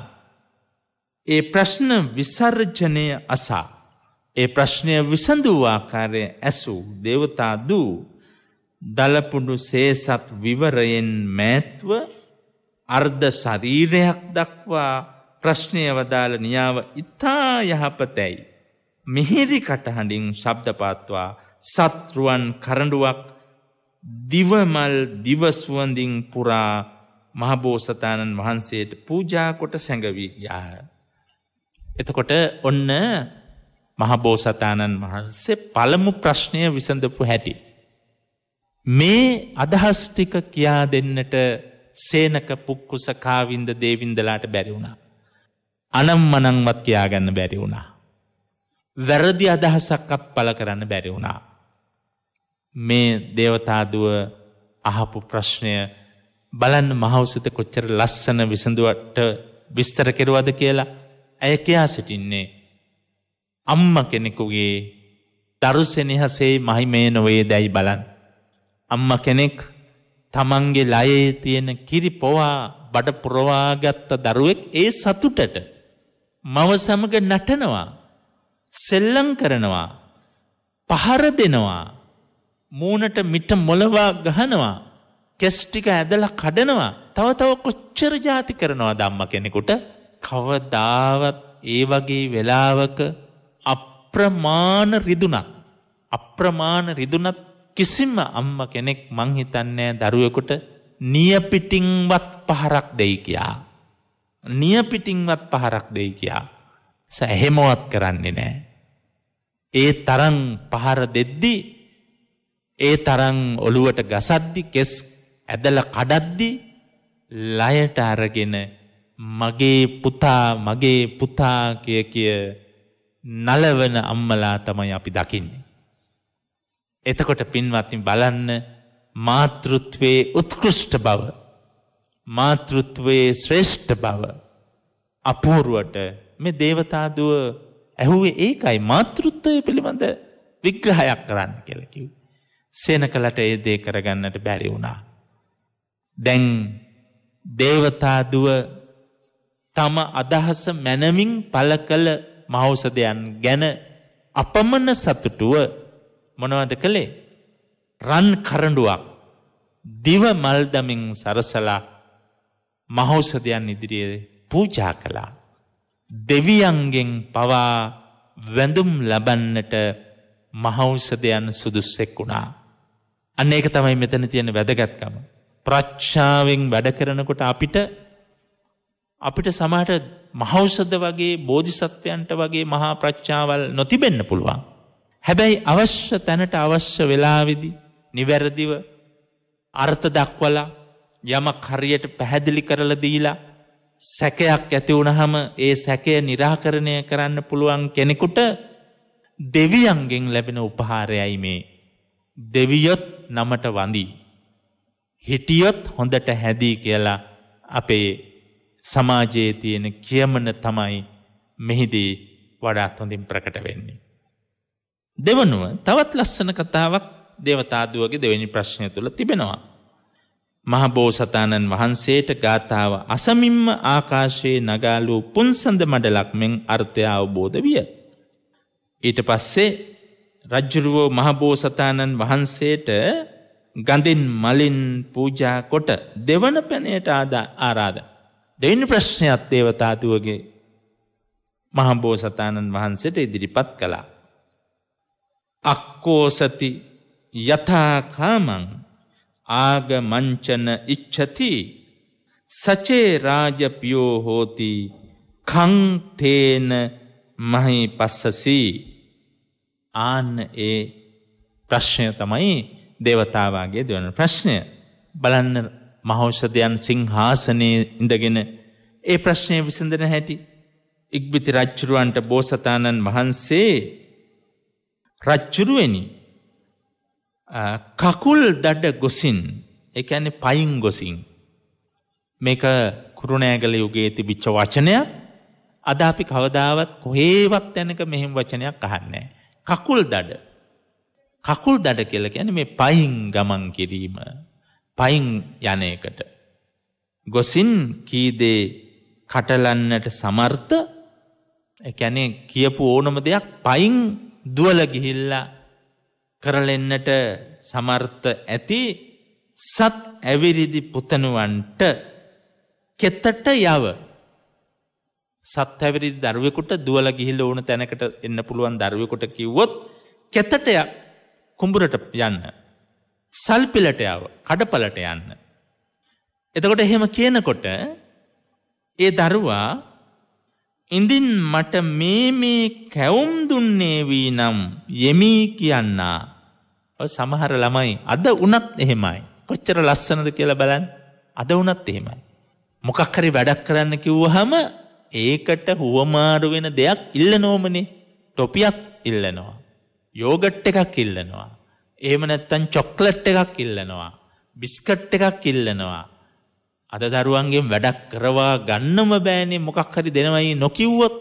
ඒ ප්‍රශ්න විසර්ජනය අසා ඒ ප්‍රශ්නය විසඳූ ආකාරය ඇසූ දේවතා දූ දලපුඩු සේසත් විවරයෙන් මෑත්ව අර්ධ ශරීරයක් දක්වා ප්‍රශ්නය වදාළ නියාව ඉතා යහපතැයි. මිහිරි කටහඬින් ශබ්දපාත්වා සත්රුවන් කරඬුවක් දිවමල් දිවසුවඳින් පුරා මහබෝසතාණන් වහන්සේට පූජා කොට සැඟවී යාහ. එතකොට ඔන්න මහබෝසතාණන් වහන්සේ පළමු ප්‍රශ්නය විසඳපු හැටි. මේ අදහස් ටික කියා දෙන්නට සේනක පුක්කුස කාවින්ද දේවින්දලාට බැරි වුණා. අනම්මනංවත් කියාගන්න බැරි වුණා. වැරදි අදහසක්වත් පළ කරන්න බැරි වුණා. මේ දේවතාදුව අහපු ප්‍රශ්නය බලන්න මහෞසත කොච්චර ලස්සන විසඳුවට විස්තර කෙරුවද කියලා. ඇය කියා සිටින්නේ අම්ම කෙනෙකුගේ දරු සෙනෙහසේ මහිමය නොවේ දැයි බලන්න. අම්ම කෙනෙක් තමන්ගේ ලයේ තියෙන කිරි පොවා බඩ පුරවාගත්ත දරුවෙක් ඒ සතුටට මව සමග නටනවා, සෙල්ලම් කරනවා, පහර දෙනවා, මූණට මිට මොලවා ගහනවා, කෙස් ටික ඇදලා කඩනවා, තව තව කොච්චර જાති කරනවද අම්ම කෙනෙකුට. කවදාවත් ඒ වගේ වෙලාවක අප්‍රමාණ රිදුනක් අප්‍රමාණ රිදුනත් කිසිම අම්ම කෙනෙක් මං හිතන්නේ දරුවෙකුට නියපිටින්වත් පහරක් දෙයි කියා. නියපිටින්වත් පහරක් දෙයි කියා. සැහෙමවත් කරන්නේ නැහැ. ඒ තරම් පහර දෙද්දි, ඒ තරම් ඔළුවට ගසද්දි, කෙස් ඇදලා කඩද්දි ලයට අරගෙන මගේ පුතා මගේ පුතා කිය කිය නලවන අම්මලා තමයි අපි දකින්නේ. එතකොට පින්වත්නි බලන්න මාතෘත්වයේ උත්කෘෂ්ඨ බව, මාතෘත්වයේ ශ්‍රේෂ්ඨ බව අපූර්වට මේ දේවතාදුව ඇහුවේ ඒකයි. මාතෘත්වය පිළිබඳ විග්‍රහයක් කරන්න කියලා කිව්වේ. සේනකලට ඒ දේ කරගන්නට බැරි වුණා. දැන් දේවතාදුව තම අදහස මැනමින් පළ කළ මහෞෂධයන් ගැන අපමණ සතුටුව මොනවද කළේ? රන් කරඬුවක් දිව මල් දමින් සරසලා මහෞෂධයන් ඉදිරියේ පූජා කළා. දෙවියන්ගෙන් පවා වැඳුම් ලබන්නට මහෞෂධයන් සුදුස්සෙක් වුණා. අන්න ඒක තමයි මෙතන තියෙන වැදගත්කම. ප්‍රඥාවෙන් වැඩ කරනකොට අපිට අපිට සමහරට මහෞෂධ වගේ බෝධිසත්වයන්ට වගේ මහා ප්‍රඥාවල් නොතිබෙන්න පුළුවන්. හැබැයි අවශ්‍ය තැනට අවශ්‍ය වෙලාවෙදී නිවැරදිව අර්ථ දක්වලා යමක් හරියට පැහැදිලි කරලා දීලා සැකයක් ඇති වුණාම ඒ සැකය निराකරණය කරන්න පුළුවන් කෙනෙකුට දෙවියන්ගෙන් ලැබෙන උපහාරයයි මේ. දෙවියොත් නමට වඳි, හිටියොත් හොඳට හැදී කියලා අපේ සමාජයේ තියෙන කියමන තමයි මෙහිදී වඩාත් හොඳින් ප්‍රකට වෙන්නේ. දෙවනුව තවත් ලස්සන කතාවක් දේවතාදුවගේ දෙවෙනි ප්‍රශ්නය තුළ තිබෙනවා. මහ බෝසතාණන් වහන්සේට ගාථාව අසමින්ම ආකාශයේ නගාලූ පුන්සඳ මඩලක් මෙන් අර්ථය අවබෝධ විය. ඊට පස්සේ රජ්ජුරුවෝ මහ බෝසතාණන් වහන්සේට ගඳින් මලින් පූජා කොට දෙවන පැනයට ආරාධනා. දෙවෙනි ප්‍රශ්නයත් දේවතාදුවගේ මහ බෝසතාණන් වහන්සේට ඉදිරිපත් කළා. අක්කෝසති යථා කාමං ආගමංචන ඉච්ඡති සචේ රාජපියෝ හෝති කං තේන මහි පස්සසි. ආන්න ඒ ප්‍රශ්නය තමයි දේවතාවාගේ දෙවන ප්‍රශ්නය. බලන්න මහෞෂධයන් සිංහාසනයේ ඉඳගෙන ඒ ප්‍රශ්නය විසඳන හැටි. ඉක්බිති රජ්ජුරුවන්ට බෝසතාණන් වහන්සේ රජ්ජුරුවනි කකුල් දඩ ගොසින්, ඒ කියන්නේ පයින් ගොසින් මේක කුරුණෑගල යුගයේ තිබිච්ච වචනයක්. අද අපි කවදාවත් කොහේවත් තැනක මෙහෙම වචනයක් අහන්නේ නැහැ. කකුල් දඩ. කකුල් දඩ කියලා කියන්නේ මේ පයින් ගමන් කිරීම. පයින් යන එකට. ගොසින් කී දේ කටලන්නට සමර්ථ. ඒ කියන්නේ කියපු ඕනම දෙයක් පයින් දුවලා ගිහිල්ලා කරලෙන්නට සමර්ථ ඇති සත් ඇවිරිදි පුතණුවන්ට කෙතට යව. සත් ඇවිරිදි දරුවෙකුට දුවලා ගිහිල්ලා ඕන තැනකට එන්න පුළුවන් දරුවෙකුට කිව්වොත් කෙතට කුඹුරට යන්න. සල්පිලට යව. කඩපලට යන්න. එතකොට එහෙම කියනකොට ඒ දරුවා ඉඳින් මට මේ මේ කැවුම් දුන්නේ වී නම් යෙමි කියන්නා. ඔය සමහර ළමයි අද උනත් එහෙමයි. කොච්චර ලස්සනද කියලා බලන්න. අද උනත් එහෙමයි. මොකක් හරි වැඩක් කරන්න කිව්වහම ඒකට හුවමාරු වෙන දෙයක් ඉල්ලනෝමනේ. ටොපියක් ඉල්ලනවා. යෝගට් එකක් ඉල්ලනවා. එහෙම නැත්නම් චොක්ලට් එකක් ඉල්ලනවා. බිස්කට් එකක් ඉල්ලනවා. අද දරුවන්ගෙන් වැඩක් කරවා ගන්නම බෑනේ. මොකක් හරි දෙනවයි නොකිව්වොත්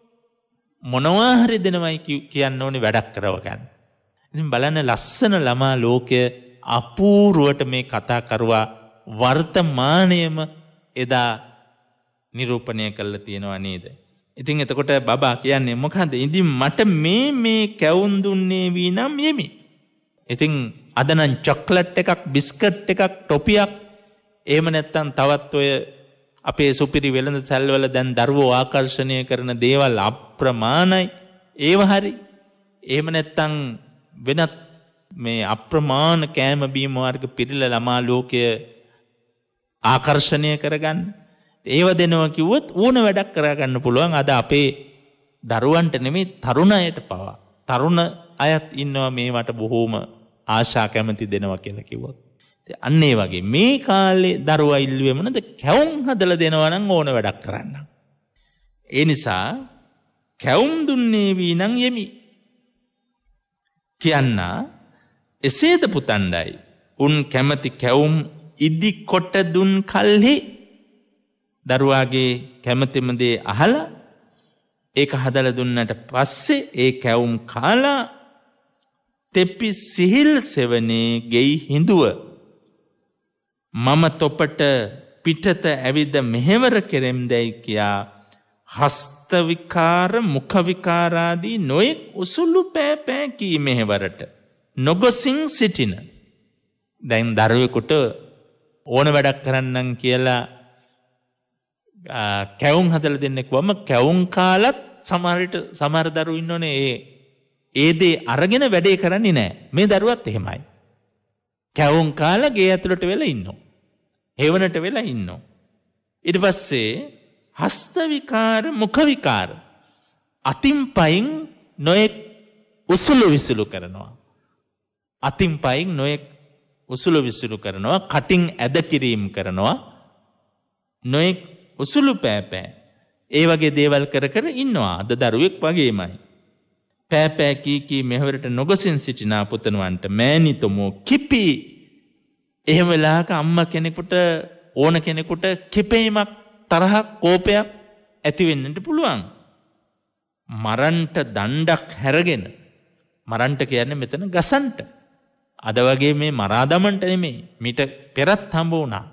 මොනවා හරි දෙනවයි කියන්න ඕනේ වැඩක් කරව ගන්න. ඉතින් බලන්න ලස්සන ළමා ලෝකය අපූර්වට මේ කතා කරුවා වර්තමානයේම එදා නිරූපණය කරලා තියෙනවා නේද? ඉතින් එතකොට බබා කියන්නේ මොකද්ද? ඉතින් මට මේ මේ කැවුම් දුන්නේ වී නම් යෙමි. ඉතින් අද නම් චොක්ලට් එකක්, බිස්කට් එකක්, ටොපියක් එහෙම නැත්නම් තවත් ඔය අපේ සුපිරි වෙළඳ සැල්වල දැන් දරුවෝ ආකර්ෂණය කරන දේවල් අප්‍රමාණයි. ඒව හරි. එහෙම නැත්නම් වෙනත් මේ අප්‍රමාණ කෑම බීම වර්ග පිළිලා ළමා ලෝකය ආකර්ෂණය කරගන්න. ඒව දෙනවා කිව්වොත් ඕන වැඩක් කරගන්න පුළුවන්. අද අපේ දරුවන්ට නෙමෙයි තරුණ අයට පවා. තරුණ අයත් ඉන්නවා මේවට බොහෝම ආශා කැමති දෙනවා කියලා කිව්වොත්. අන්න ඒ වගේ මේ කාලේ දරුවා ඉල්ලුවේ මොනද? කැවුම් හදලා දෙනවා නම් ඕන වැඩක් කරන්න. ඒ නිසා කැවුම් දුන්නේ වී නම් යෙමි කියන්නා. එසේද පුතණ්ඩයි උන් කැමති කැවුම් ඉදි කොට දුන් කල්හි දරුවාගේ කැමතිම දේ අහලා ඒක හදලා දුන්නට පස්සේ ඒ කැවුම් කාලා තෙපි සිහිල් සෙවනේ ගෙයි හිඳුව මම තොපට පිටත ඇවිද මෙහෙවර කෙරෙම් දැයි කියා හස්ත විකාර මුඛ විකාරාදී නොයෙක් උසුළු පෑ පෑ කී මෙහෙවරට නොගොසින් සිටින. දැන් දරුවෙකුට ඕන වැඩක් කරන්නම් කියලා කැවුම් හදලා දෙන්නෙක් වම කැවුම් කාලත් සමහරට සමහර දරුවෝ ඉන්නෝනේ ඒ ඒ දේ අරගෙන වැඩේ කරන්නේ නැහැ. මේ දරුවත් එහෙමයි. කැවුම් කාලා ගේ ඇතුළට වෙලා ඉන්නෝ. හේවනට වෙලා ඉන්නෝ. ඊට පස්සේ හස්ත විකාර මුඛ විකාර අතින් පයින් නොයෙක් උසුළු විසුළු කරනවා. අතින් පයින් නොයෙක් උසුළු විසුළු කරනවා. කටින් ඇද කිරීම කරනවා. නොයෙක් උසුළු පෑපෑ ඒ වගේ දේවල් කර කර ඉන්නවා. අද දරුවෙක් වගේමයි. පෑපෑ කී කී මෙහෙවරට නොගොසින් සිටිනා පුතණුවන්ට මෑණිතුමෝ කිපි. එහෙම වෙලාවක අම්මා කෙනෙකුට ඕන කෙනෙකුට කිපීමක් තරහක් කෝපයක් ඇති වෙන්නට පුළුවන්. මරන්ට දණ්ඩක් හැරගෙන මරන්ට කියන්නේ මෙතන ගසන්ට. අද වගේ මේ මරා දමන්ට නෙමෙයි. මීට පෙරත් හම්බ වුණා.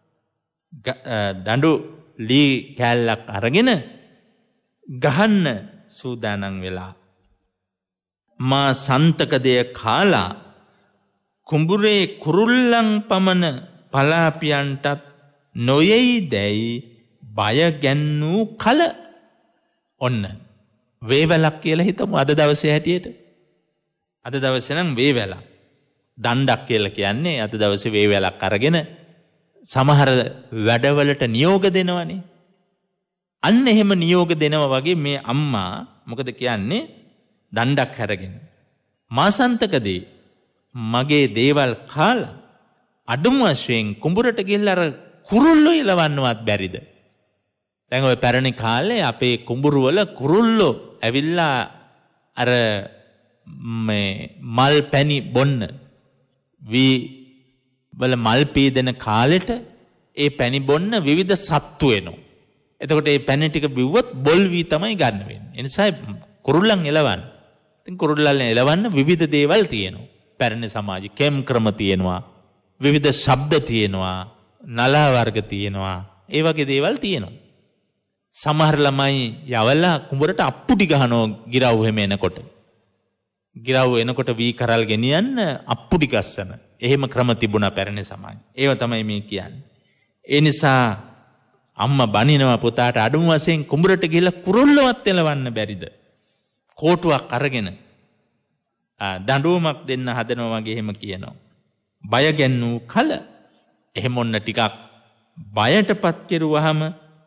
දඬු ලී කෑල්ලක් අරගෙන ගහන්න සූදානම් වෙලා මා සන්තක දෙය කාලා කුඹුරේ කුරුල්ලන් පමණ පලාපියන්ටත් නොයෙයි දැයි බය ගැන්නූ කල. ඔන්න වේවැලක් කියලා හිතමු අද දවසේ හැටියට. අද දවසේ නම් වේවැලක් දණ්ඩක් කියලා කියන්නේ අද දවසේ වේවැලක් අරගෙන සමහර වැඩවලට නියෝග දෙනවනේ. අන්න එහෙම නියෝග දෙනවා වගේ මේ අම්මා මොකද කියන්නේ? දණ්ඩක් හැරගෙන මාසන්තකදී මගේ දේවල් කාලා අඩුම වශයෙන් කුඹුරට ගිහිල්ලා අර කුරුල්ලෝ ඉලවන්නවත් බැරිද? දැන් ඔය පැරණි කාලේ අපේ කුඹුරු වල කුරුල්ලෝ ඇවිල්ලා අර මේ මල් පැණි බොන්න වී වල මල් පීදෙන කාලෙට ඒ පැණි බොන්න විවිධ සත්තු එනවා. එතකොට මේ පැණි ටික බිව්වොත් බොල් වී තමයි ගන්න වෙන්නේ. ඒ නිසා කුරුල්ලන් එලවන්න. ඉතින් කුරුල්ලන් එලවන්න විවිධ දේවල් තියෙනවා. පැරණි සමාජයේ කෙම් ක්‍රම තියෙනවා. විවිධ ශබ්ද තියෙනවා. නලා වර්ග තියෙනවා. ඒ වගේ දේවල් තියෙනවා. සමහර ළමයි යවලා කුඹරට අප්පුඩි ගහනවා ගිරව් හැම එනකොට. ගිරව් එනකොට වී කරල් ගෙනියන්න අප්පුඩි ගස්සන. එහෙම ක්‍රම තිබුණා පැරණි සමාජයේ. ඒව තමයි මේ කියන්නේ. ඒ නිසා අම්මා බනිනවා පුතාට අඩුම වශයෙන් කුඹරට ගිහලා කුරුල්ලවත් එලවන්න බැරිද? කෝටුවක් අරගෙන දඬුවමක් දෙන්න හදනවා වගේ එහෙම කියනවා. බය ගැන්නූ කල එහෙම ඔන්න ටිකක් බයටපත් කෙරුවාම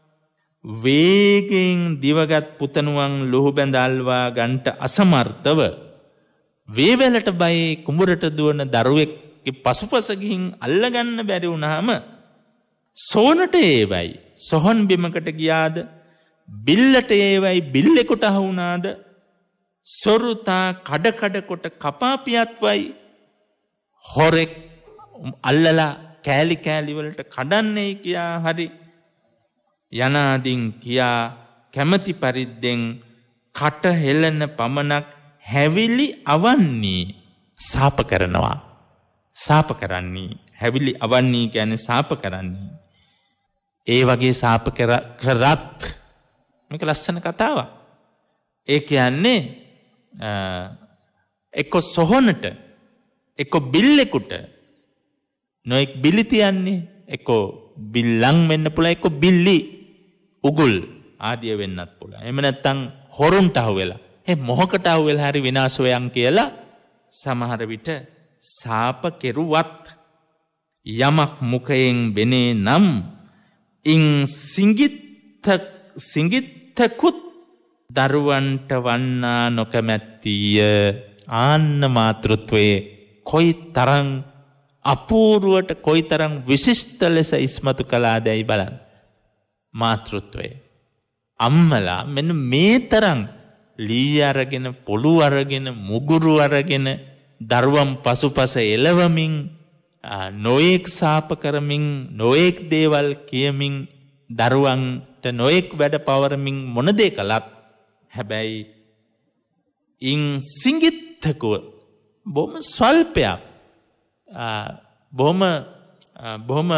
වේගෙන් දිවගත් පුතණුවන් ලොහු බැඳ අල්වා ගන්නට අසමර්ථව වේවැලට බයි කුඹරට දුවන දරුවෙක්ගේ පසුපස ගිහින් අල්ලගන්න බැරි වුණාම සෝනට ඒවයි සොහන් බිමකට ගියාද බිල්ලට ඒවයි බිල්ලෙකුට අහු වුණාද සොරුතා කඩ කඩ කොට කපාපියත්වයි හොරෙක් අල්ලලා කෑලි කෑලි වලට කඩන්නේ කියා හරි යනාදින් කියා කැමැති පරිද්දෙන් කට හෙලන පමණක් හැවිලි අවන්නේ සාප කරනවා. සාප කරන්නේ හැවිලි අවන්නේ කියන්නේ සාප කරන්නේ. ඒ වගේ සාප කරත් මේක ලස්සන කතාවක්. ඒ කියන්නේ එක්ක සොහොනට එක්ක බිල්ලෙකුට නොඑක් බිලි තියන්නේ එක්ක බිල්ලන් වෙන්න පුළුවන් එක්ක බිල්ලි උගුල් ආදිය වෙන්නත් පුළුවන්. එහෙම නැත්නම් හොරුන්ට අහු වෙලා ඒ මොහකට අහු වෙලා හරි විනාශ වෙයන් කියලා සමහර විට සාප කෙරුවත් යමක් මුඛයෙන් බෙනේ නම් ඉන් සිඟිත්ත සිඟිත්තකුත් දරුවන්ට වන්නා නොකමැත්තිය. ආන්න මාතෘත්වයේ කොයි තරම් අපූර්වට කොයි තරම් විශිෂ්ට ලෙස ඉස්මතු කළාදැයි බලන්න. මාතෘත්වය අම්මලා මෙන්න මේ තරම් ලී අරගෙන පොළු අරගෙන මුගුරු අරගෙන දරුවන් පසුපස එළවමින් නොයෙක් සාප කරමින් නොයෙක් දේවල් කියමින් දරුවන්ට නොයෙක් වැඩ පවරමින් මොන දේ කළත් හැබැයි ඉන් සිඟිත්තකව බොහොම ස්වල්පයක් බොහොම බොහොම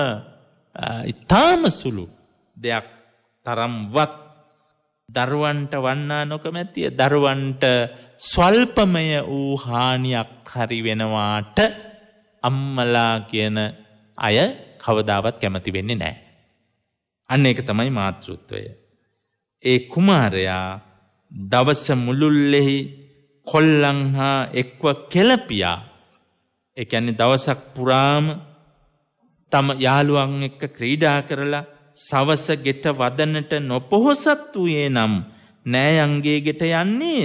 ඉතාම සුළු දෙයක් තරම්වත් දරුවන්ට වන්නා නොකමැතිය. දරුවන්ට ස්වල්පමය වූ හානියක් හරි වෙනවාට අම්මලා කියන අය කවදාවත් කැමති වෙන්නේ නැහැ. අන්න ඒක තමයි මාතෘත්වය. ඒ කුමාරයා දවස මුළුල්ලෙහි කොල්ලන් හා එක්ව කෙලපියා. ඒ කියන්නේ දවසක් පුරාම තම යාළුවන් එක්ක ක්‍රීඩා කරලා සවස ගෙට වදනට නොපොහොසත් වූයේ නම් නෑයන්ගේ ගෙට යන්නේය.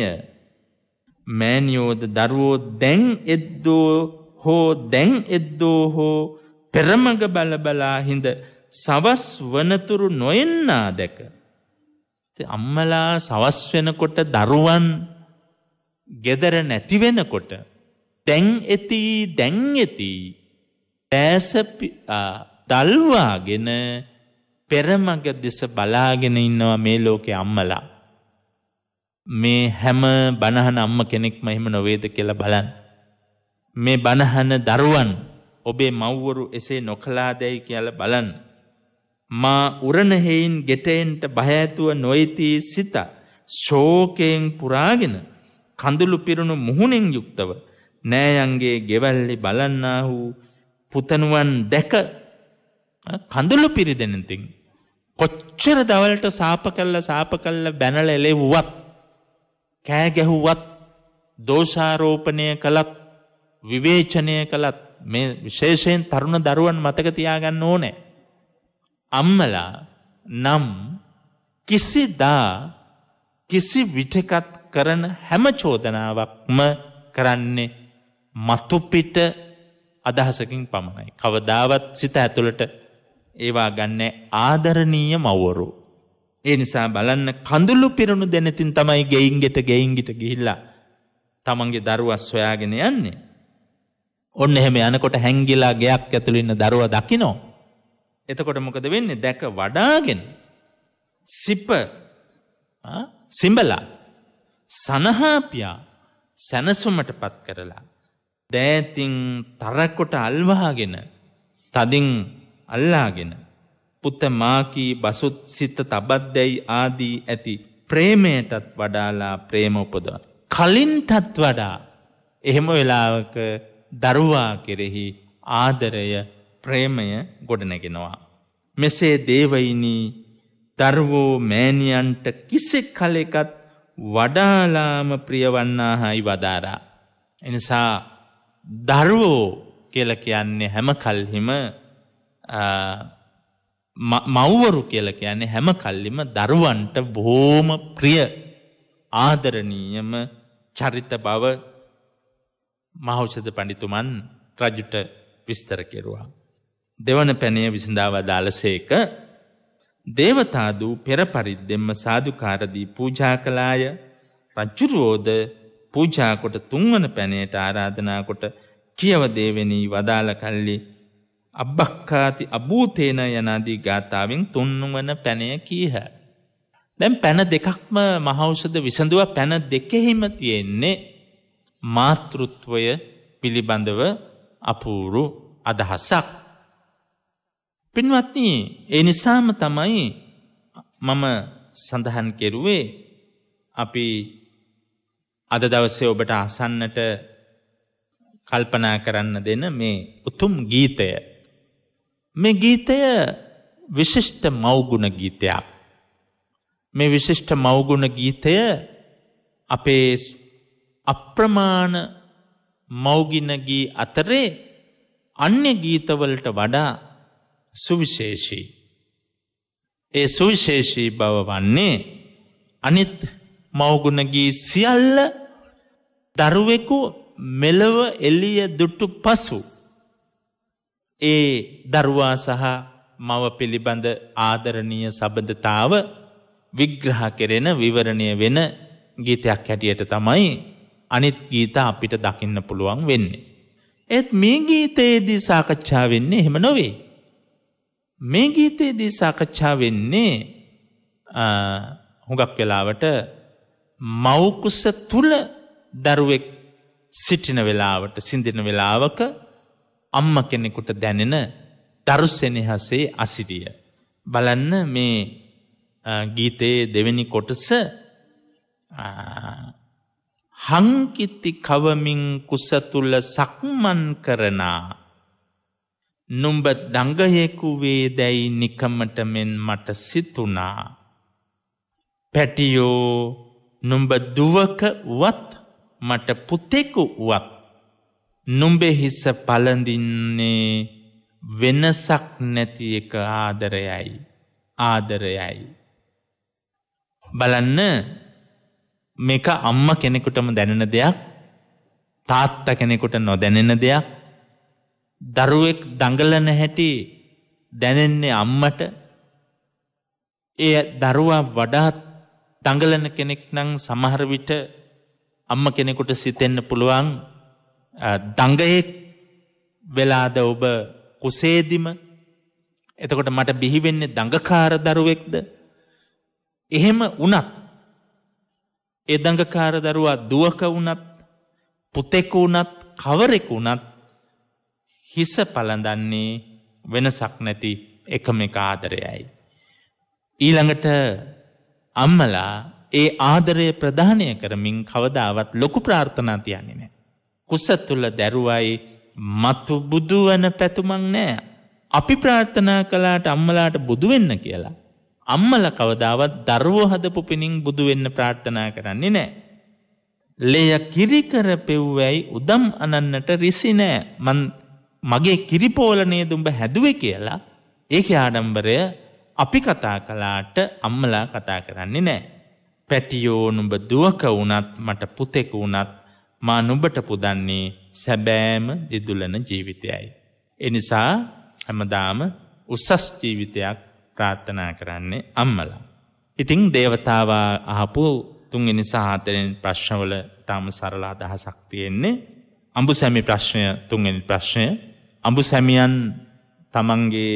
මෑණියෝද දරුවෝ දැන් එද්දෝ හෝ දැන් එද්දෝ හෝ පෙරමග බලබලා හිඳ සවස් වනතුරු නොෙන්නා දැක. අම්මලා සවස් වෙනකොට දරුවන් ගෙදර නැති වෙනකොට දැන් එති දැන් එති දැස දල්වාගෙන පෙරමග දෙස බලාගෙන ඉන්නවා මේ ලෝකේ අම්මලා. මේ හැම බණහන අම්ම කෙනෙක්ම එහෙම නොවේද කියලා බලන්න. මේ බණහන දරුවන් ඔබේ මව්වරු එසේ නොකලාදැයි කියලා බලන්න. මා උරණ හේයින් ගෙටෙන්ට බය ඇතුව නොයිති සිත ශෝකයෙන් පුරාගෙන කඳුළු පිරුණු මුහුණෙන් යුක්තව නෑයන්ගේ ගෙවල්ලි බලන්නා වූ පුතණුවන් දැක කඳුළු පිරිදෙනතින් කොච්චර දවල්ට සාප කළා සාප කළා බැනල එලෙව්වත් කෑ ගැහුවත් දෝෂාරෝපණය කළත් විවේචනය කළත් මේ විශේෂයෙන් තරුණ දරුවන් මතක තියාගන්න ඕනේ. අම්මලා නම් කිසිදා කිසි විටකත් කරන හැම චෝදනාවක්ම කරන්නේ මතු පිට අදහසකින් පමණයි. කවදාවත් සිත ඇතුළට ඒවා ගන්න ආදරණීය මව්වරු. ඒ නිසා බලන්න කඳුළු පිරුණු දෙනතින් තමයි ගෙයින් ගෙට ගෙයින් ගෙට ගිහිල්ලා තමන්ගේ දරුවා සොයාගෙන යන්නේ. ඔන්න එහෙම යනකොට හැංගිලා ගෙයක් ඇතුළේ ඉන්න දරුවා දකින්න. එතකොට මොකද වෙන්නේ? දැක වඩාගෙන සිප සිඹලා සනහාපියා සැනසුමට පත් කරලා දෑතින් තරකොට අල්වාගෙන තදින් අල්ලාගෙන පුත මාකී බසුත් සිත තබද්දැයි ආදී ඇති ප්‍රේමයටත් වඩාලා ප්‍රේම උපදවන. කලින්ටත් වඩා එහෙම වෙලාවක දරුවා කෙරෙහි ආදරය ප්‍රේමය ගොඩනගෙනවා. මෙසේ දේවයිනි දරුවෝ මෑණියන්ට කිසෙක් කලෙකත් වඩාලාම ප්‍රියවන්නාහයි වදාරා. එනිසා දරුවෝ කියලා කියන්නේ හැම කල්හිම මව්වරු කියලා කියන්නේ හැම කල්ලිම දරුවන්ට බොහෝම ප්‍රිය ආදරණීයම චරිත බව මහෞෂධ පඬිතුමන් රජුට විස්තර කෙරුවා. දෙවන පැනය විසඳා වදාළසේක දේවතාදු පෙර පරිද්දෙන්ම සාදුකාරදී පූජා කළාය. රජුරෝද පූජා කොට තුන්වන පැනයට ආරාධනා කොට කියව දේවෙනී වදාළ කල්ලි අබ්බක්කාති අභූතේන යනාදී ගාථාවෙන් තුන්වන පැනය කීහ. දැන් පැන දෙකක්ම මහෞෂධ විසඳුවා. පැන දෙකෙහිම තියෙන්නේ මාතෘත්වය පිළිබඳව අපූරු අදහසක්. පින්වත්නි, ඒ නිසාම තමයි මම සඳහන් කෙරුවේ අපි අද දවසේ ඔබට අසන්නට කල්පනා කරන්න දෙන මේ උතුම් ගීතය. මේ ගීතය විශිෂ්ට මව්ගුණ ගීතයක්. මේ විශිෂ්ට මව්ගුණ ගීතය අපේ අප්‍රමාණ මව්ගින ගී අතරේ අන්‍ය ගීතවලට වඩා සුවිශේෂී. ඒ සුවිශේෂී බව වන්නේ අනිත් මව්ගුණ ගී සියල්ල දරුවෙකු මෙලව එළිය දුටු පසු ඒ දරුවා සහ මව පිළිබඳ ආදරණීය සබඳතාව විග්‍රහ කෙරෙන විවරණය වෙන ගීතයක් හැටියට තමයි අනිත් ගීත අපිට දකින්න පුළුවන් වෙන්නේ. ඒත් මේ ගීතයේදී සාකච්ඡා වෙන්නේ එහෙම නොවේ. මේ ගීතයේදී සාකච්ඡා වෙන්නේ හුඟක් වෙලාවට මව්කුස තුල දරුවෙක් සිටින වෙලාවට සිඳින වෙලාවක අම්ම කෙනෙකුට දැනෙන දරු සෙනෙහසේ අසිරිය. බලන්න මේ ගීතයේ දෙවෙනි කොටස හංකිති කවමින් කුස තුල සක්මන් කරනා නුඹ දඟයෙකු වේදැයි නිකමට මෙන් මට සිතුනා. පැටියෝ නුඹ දුවක වත් මට පුතෙකු වත් නුඹේ හිස පළඳින්නේ වෙනසක් නැති එක ආදරයයි ආදරයයි. බලන්න, මේක අම්ම කෙනෙකුටම දැනෙන දෙයක්, තාත්තා කෙනෙකුට නොදැනෙන දෙයක්. දරුවෙක් දඟලන හැටි දැනෙන්නේ අම්මට. ඒ දරුවා වඩාත් දඟලන කෙනෙක් නම් සමහර විට අම්ම කෙනෙකුට සිතෙන්න පුළුවන් දඟයෙක් වෙලාද ඔබ කුසේදිම. එතකොට මට බිහි වෙන්නේ දඟකාර දරුවෙක්ද? එහෙම වුණත් ඒ දඟකාර දරුවා දුවක වුණත් පුතෙකු වුණත් කවරෙකු වුණත් හිස පළඳන්නේ වෙනසක් නැති එකම එක ආදරයයි. ඊළඟට අම්මලා ඒ ආදරය ප්‍රදානය කරමින් කවදාවත් ලොකු ප්‍රාර්ථනා තියන්නේ නැහැ. කුස තුල දරුවයි මතු බුදු වෙන පැතුමක් නැහැ. අපි ප්‍රාර්ථනා කළාට අම්මලාට බුදු වෙන්න කියලා. අම්මලා කවදාවත් දරුවෝ හදපු පිණින් බුදු වෙන්න ප්‍රාර්ථනා කරන්නේ නැහැ. ලෙය කිරි කර පෙව්වයි උදම් අනන්නට රිසි නැහැ. මන් මගේ කිරිපෝල නේද උඹ හැදුවේ කියලා ඒකේ ආඩම්බරය අපි කතා කළාට අම්මලා කතා කරන්නේ නැහැ. පැටියෝ නුඹ දුවක වුණත් මට පුතෙකු වුණත් මා නුඹට පුදන්නේ සැබෑම දිදුලන ජීවිතයයි. ඒ නිසා හැමදාම උසස් ජීවිතයක් ප්‍රාර්ථනා කරන්නේ අම්මලා. ඉතින් දේවතාවා අහපු තුන්වෙනි සහ හතරවෙනි ප්‍රශ්නවල තාම සරල අදහසක් තියෙන්නේ. අඹුසැමි ප්‍රශ්නය තුන්වෙනි ප්‍රශ්නය. අඹුසැමියන් තමන්ගේ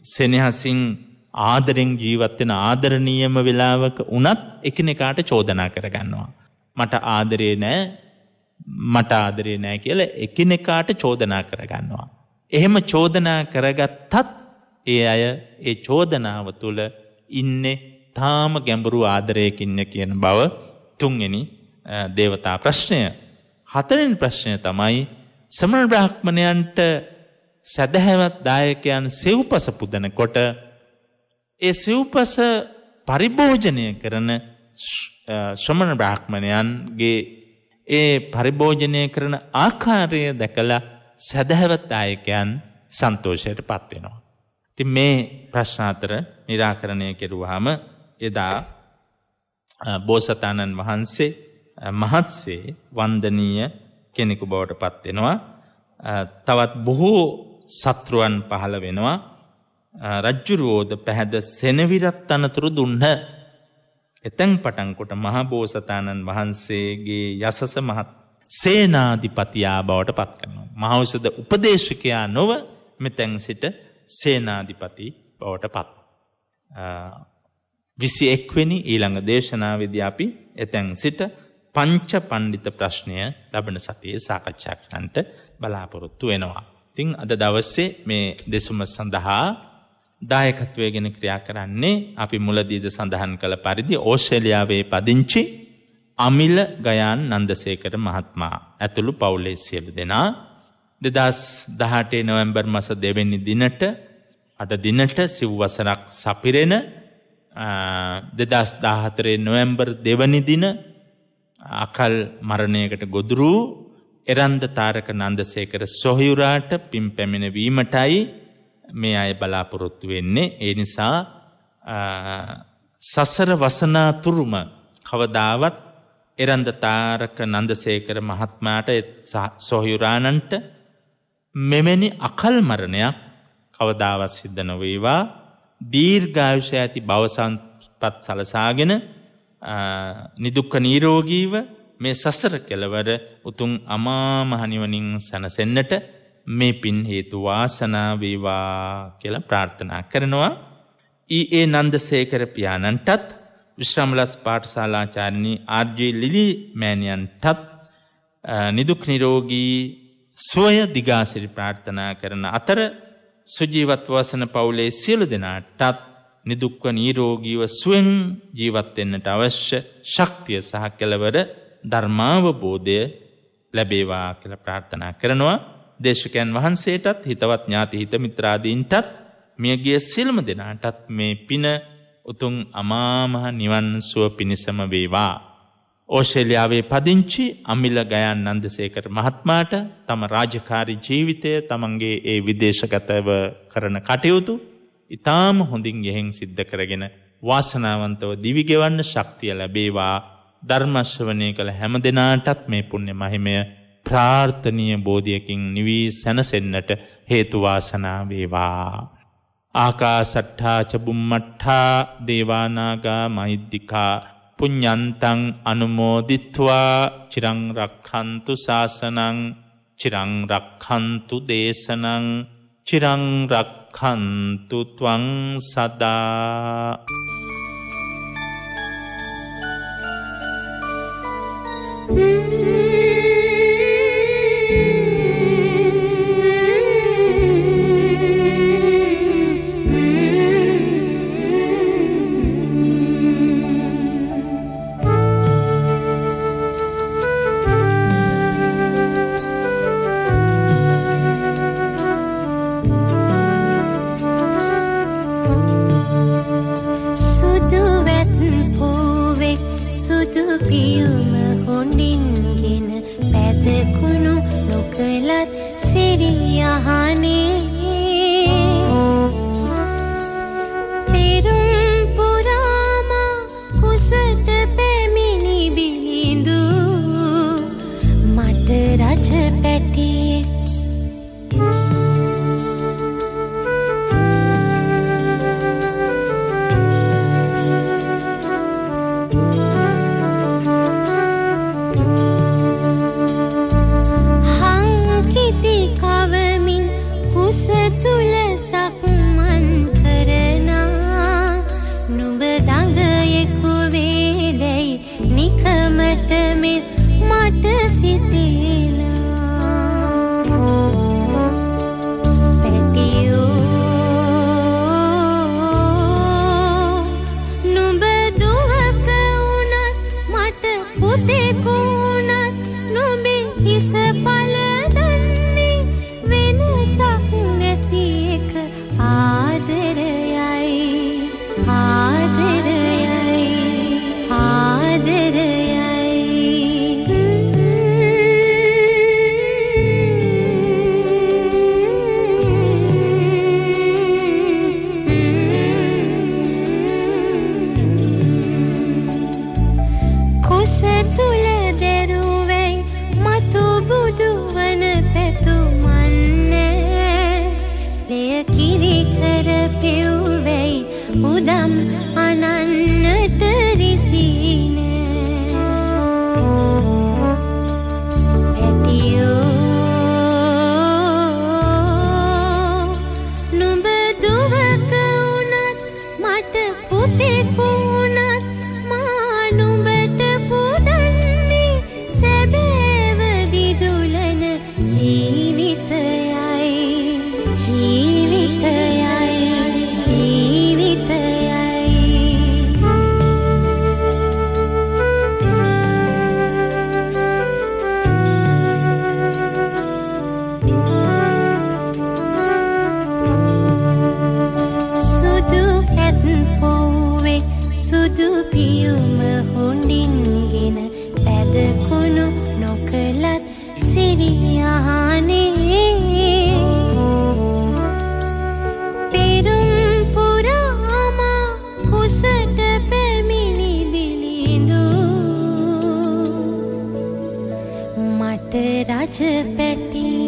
සෙනෙහසින් ආදරෙන් ජීවත් වෙන ආදරණීයම වෙලාවක උනත් එකිනෙකාට චෝදනා කරගන්නවා. මට ආදරේ නෑ මට ආදරේ නෑ කියලා එකිනෙකාට චෝදනා කරගන්නවා. එහෙම චෝදනා කරගත්තත් ඒ අය ඒ චෝදනාව තුළ ඉන්නේ තාම ගැඹුරු ආදරයකින් කියන බව තුන්වෙනි දේවතා ප්‍රශ්නය. හතරවෙනි ප්‍රශ්නය තමයි සමන බ්‍රාහ්මණයන්ට සදහැවත් දායකයන් සෙව්පස පුදනකොට ඒ සෙව්පස පරිභෝජනය කරන ශ්‍රමණ බ්‍රාහ්මණයන්ගේ ඒ පරිභෝජනය කරන ආකාරය දැකලා සදහැවත් දායකයන් සන්තෝෂයට පත් වෙනවා. ඉතින් මේ ප්‍රශ්න අතර निराකරණය කෙරුවාම එදා බෝසතාණන් වහන්සේ මහත්සේ වන්දනීය කෙනෙකු බවට පත් වෙනවා. තවත් බොහෝ සත්‍රුවන් පහළ වෙනවා. රජ්ජුරුවෝද පැහැද සෙනවිරත් අනතුරු දුන්හ. එතැන් පටන් කොට මහ බෝසතාණන් වහන්සේගේ යසස මහත් සේනාධිපතියා බවට පත් කරනවා. මහෞෂධ උපදේශකයා නොව මෙතැන් සිට සේනාධිපති බවට පත්. විසි එක්වෙනි ඊළඟ දේශනාවේදී අපි එතැන් සිට පංච පණ්ඩිත ප්‍රශ්නය ලබන සතියේ සාකච්ඡා කරන්නට බලාපොරොත්තු වෙනවා. ඉතින් අද දවසේ මේ දෙසුම සඳහා දායකත්වය ගැන ක්‍රියා කරන්නේ අපි මුලදීද සඳහන් කළ පරිදි ඕස්ට්‍රේලියාවේ පදිංචි අමිල ගයාන් නන්දසේකර මහත්මයා ඇතුළු පවුලේ සියලු දෙනා දෙදහස් දහඅටේ නොවැම්බර් මාස දෙවැනි දිනට අද දිනට සිව් වසරක් සපිරෙන දෙදහස් දහහතරේ නොවැම්බර් දෙවැනි දින අකල් මරණයකට ගොදුරු එරන්ද තාරක නන්දසේකර සොහයුරාට පින් පැමිණවීමටයි මේ අය බලාපොරොත්තු වෙන්නේ. ඒ නිසා සසර වසනා තුරුම කවදාවත් එරන්ද තාරක නන්දසේකර මහත්මයාට සොහයුරාණන්ට මෙවැනි අකල් මරණයක් කවදාවත් සිද්ධ නොවේවා. දීර්ඝායුෂ ඇති භව සම්පත් සලසාගෙන නිදුක්ඛ නිරෝගීව මේ සසර කෙලවර උතුම් අමා මහ නිවනින් සැනසෙන්නට මේ පින් හේතු වාසනා වේවා කියලා ප්‍රාර්ථනා කරනවා. ඊ.ඒ. නන්දසේකර පියාණන්ටත් විශ්‍රාමලස් පාඨශාලාචාර්යනී ආර්.ජේ. ලිලි මෑණියන්ටත් නිදුක් නිරෝගී සුවය දිගාසිරි ප්‍රාර්ථනා කරන අතර සුජීවත් වසන පවුලේ සියලු දෙනාටත් නිදුක්ව නිරෝගීව සුවෙන් ජීවත් වෙන්නට අවශ්‍ය ශක්තිය සහ කෙලවර ධර්මාවබෝධය ලැබේවා කියලා ප්‍රාර්ථනා කරනවා. දේශකයන් වහන්සේටත් හිතවත් ඥාති හිත මිත්‍රාදීන්ටත් මියගිය සියලුම දෙනාටත් මේ පින උතුම් අමා මහ නිවන් සුව පිණිසම වේවා. ඕස්ට්‍රේලියාවේ පදිංචි අමිල ගයාන් නන්දසේකර මහත්මයාට තම රාජකාරී ජීවිතය තමන්ගේ ඒ විදේශගතව කරන කටයුතු ඉතාම හොඳින් යෙහෙන් සිද්ධ කරගෙන වාසනාවන්තව දිවි ගෙවන්න ශක්තිය ලැබේවා. ධර්ම ශ්‍රවණය කළ හැම දෙනාටත් මේ පුණ්‍ය මහිමය ප්‍රාර්ථනීය බෝධියකින් නිවී සැනසෙන්නට හේතු වාසනා වේවා. ආකාසට්ඨා ච බුම්මට්ඨා දේවා නාග මහිද්దికා පුඤ්ඤන්තං අනුමෝදිත්වා චිරං රක්ඛන්තු ශාසනං චිරං රක්ඛන්තු දේශනං චිරං රක්ඛන්තු ත්වං සදා. Kiti kavamin kus රජ පැටි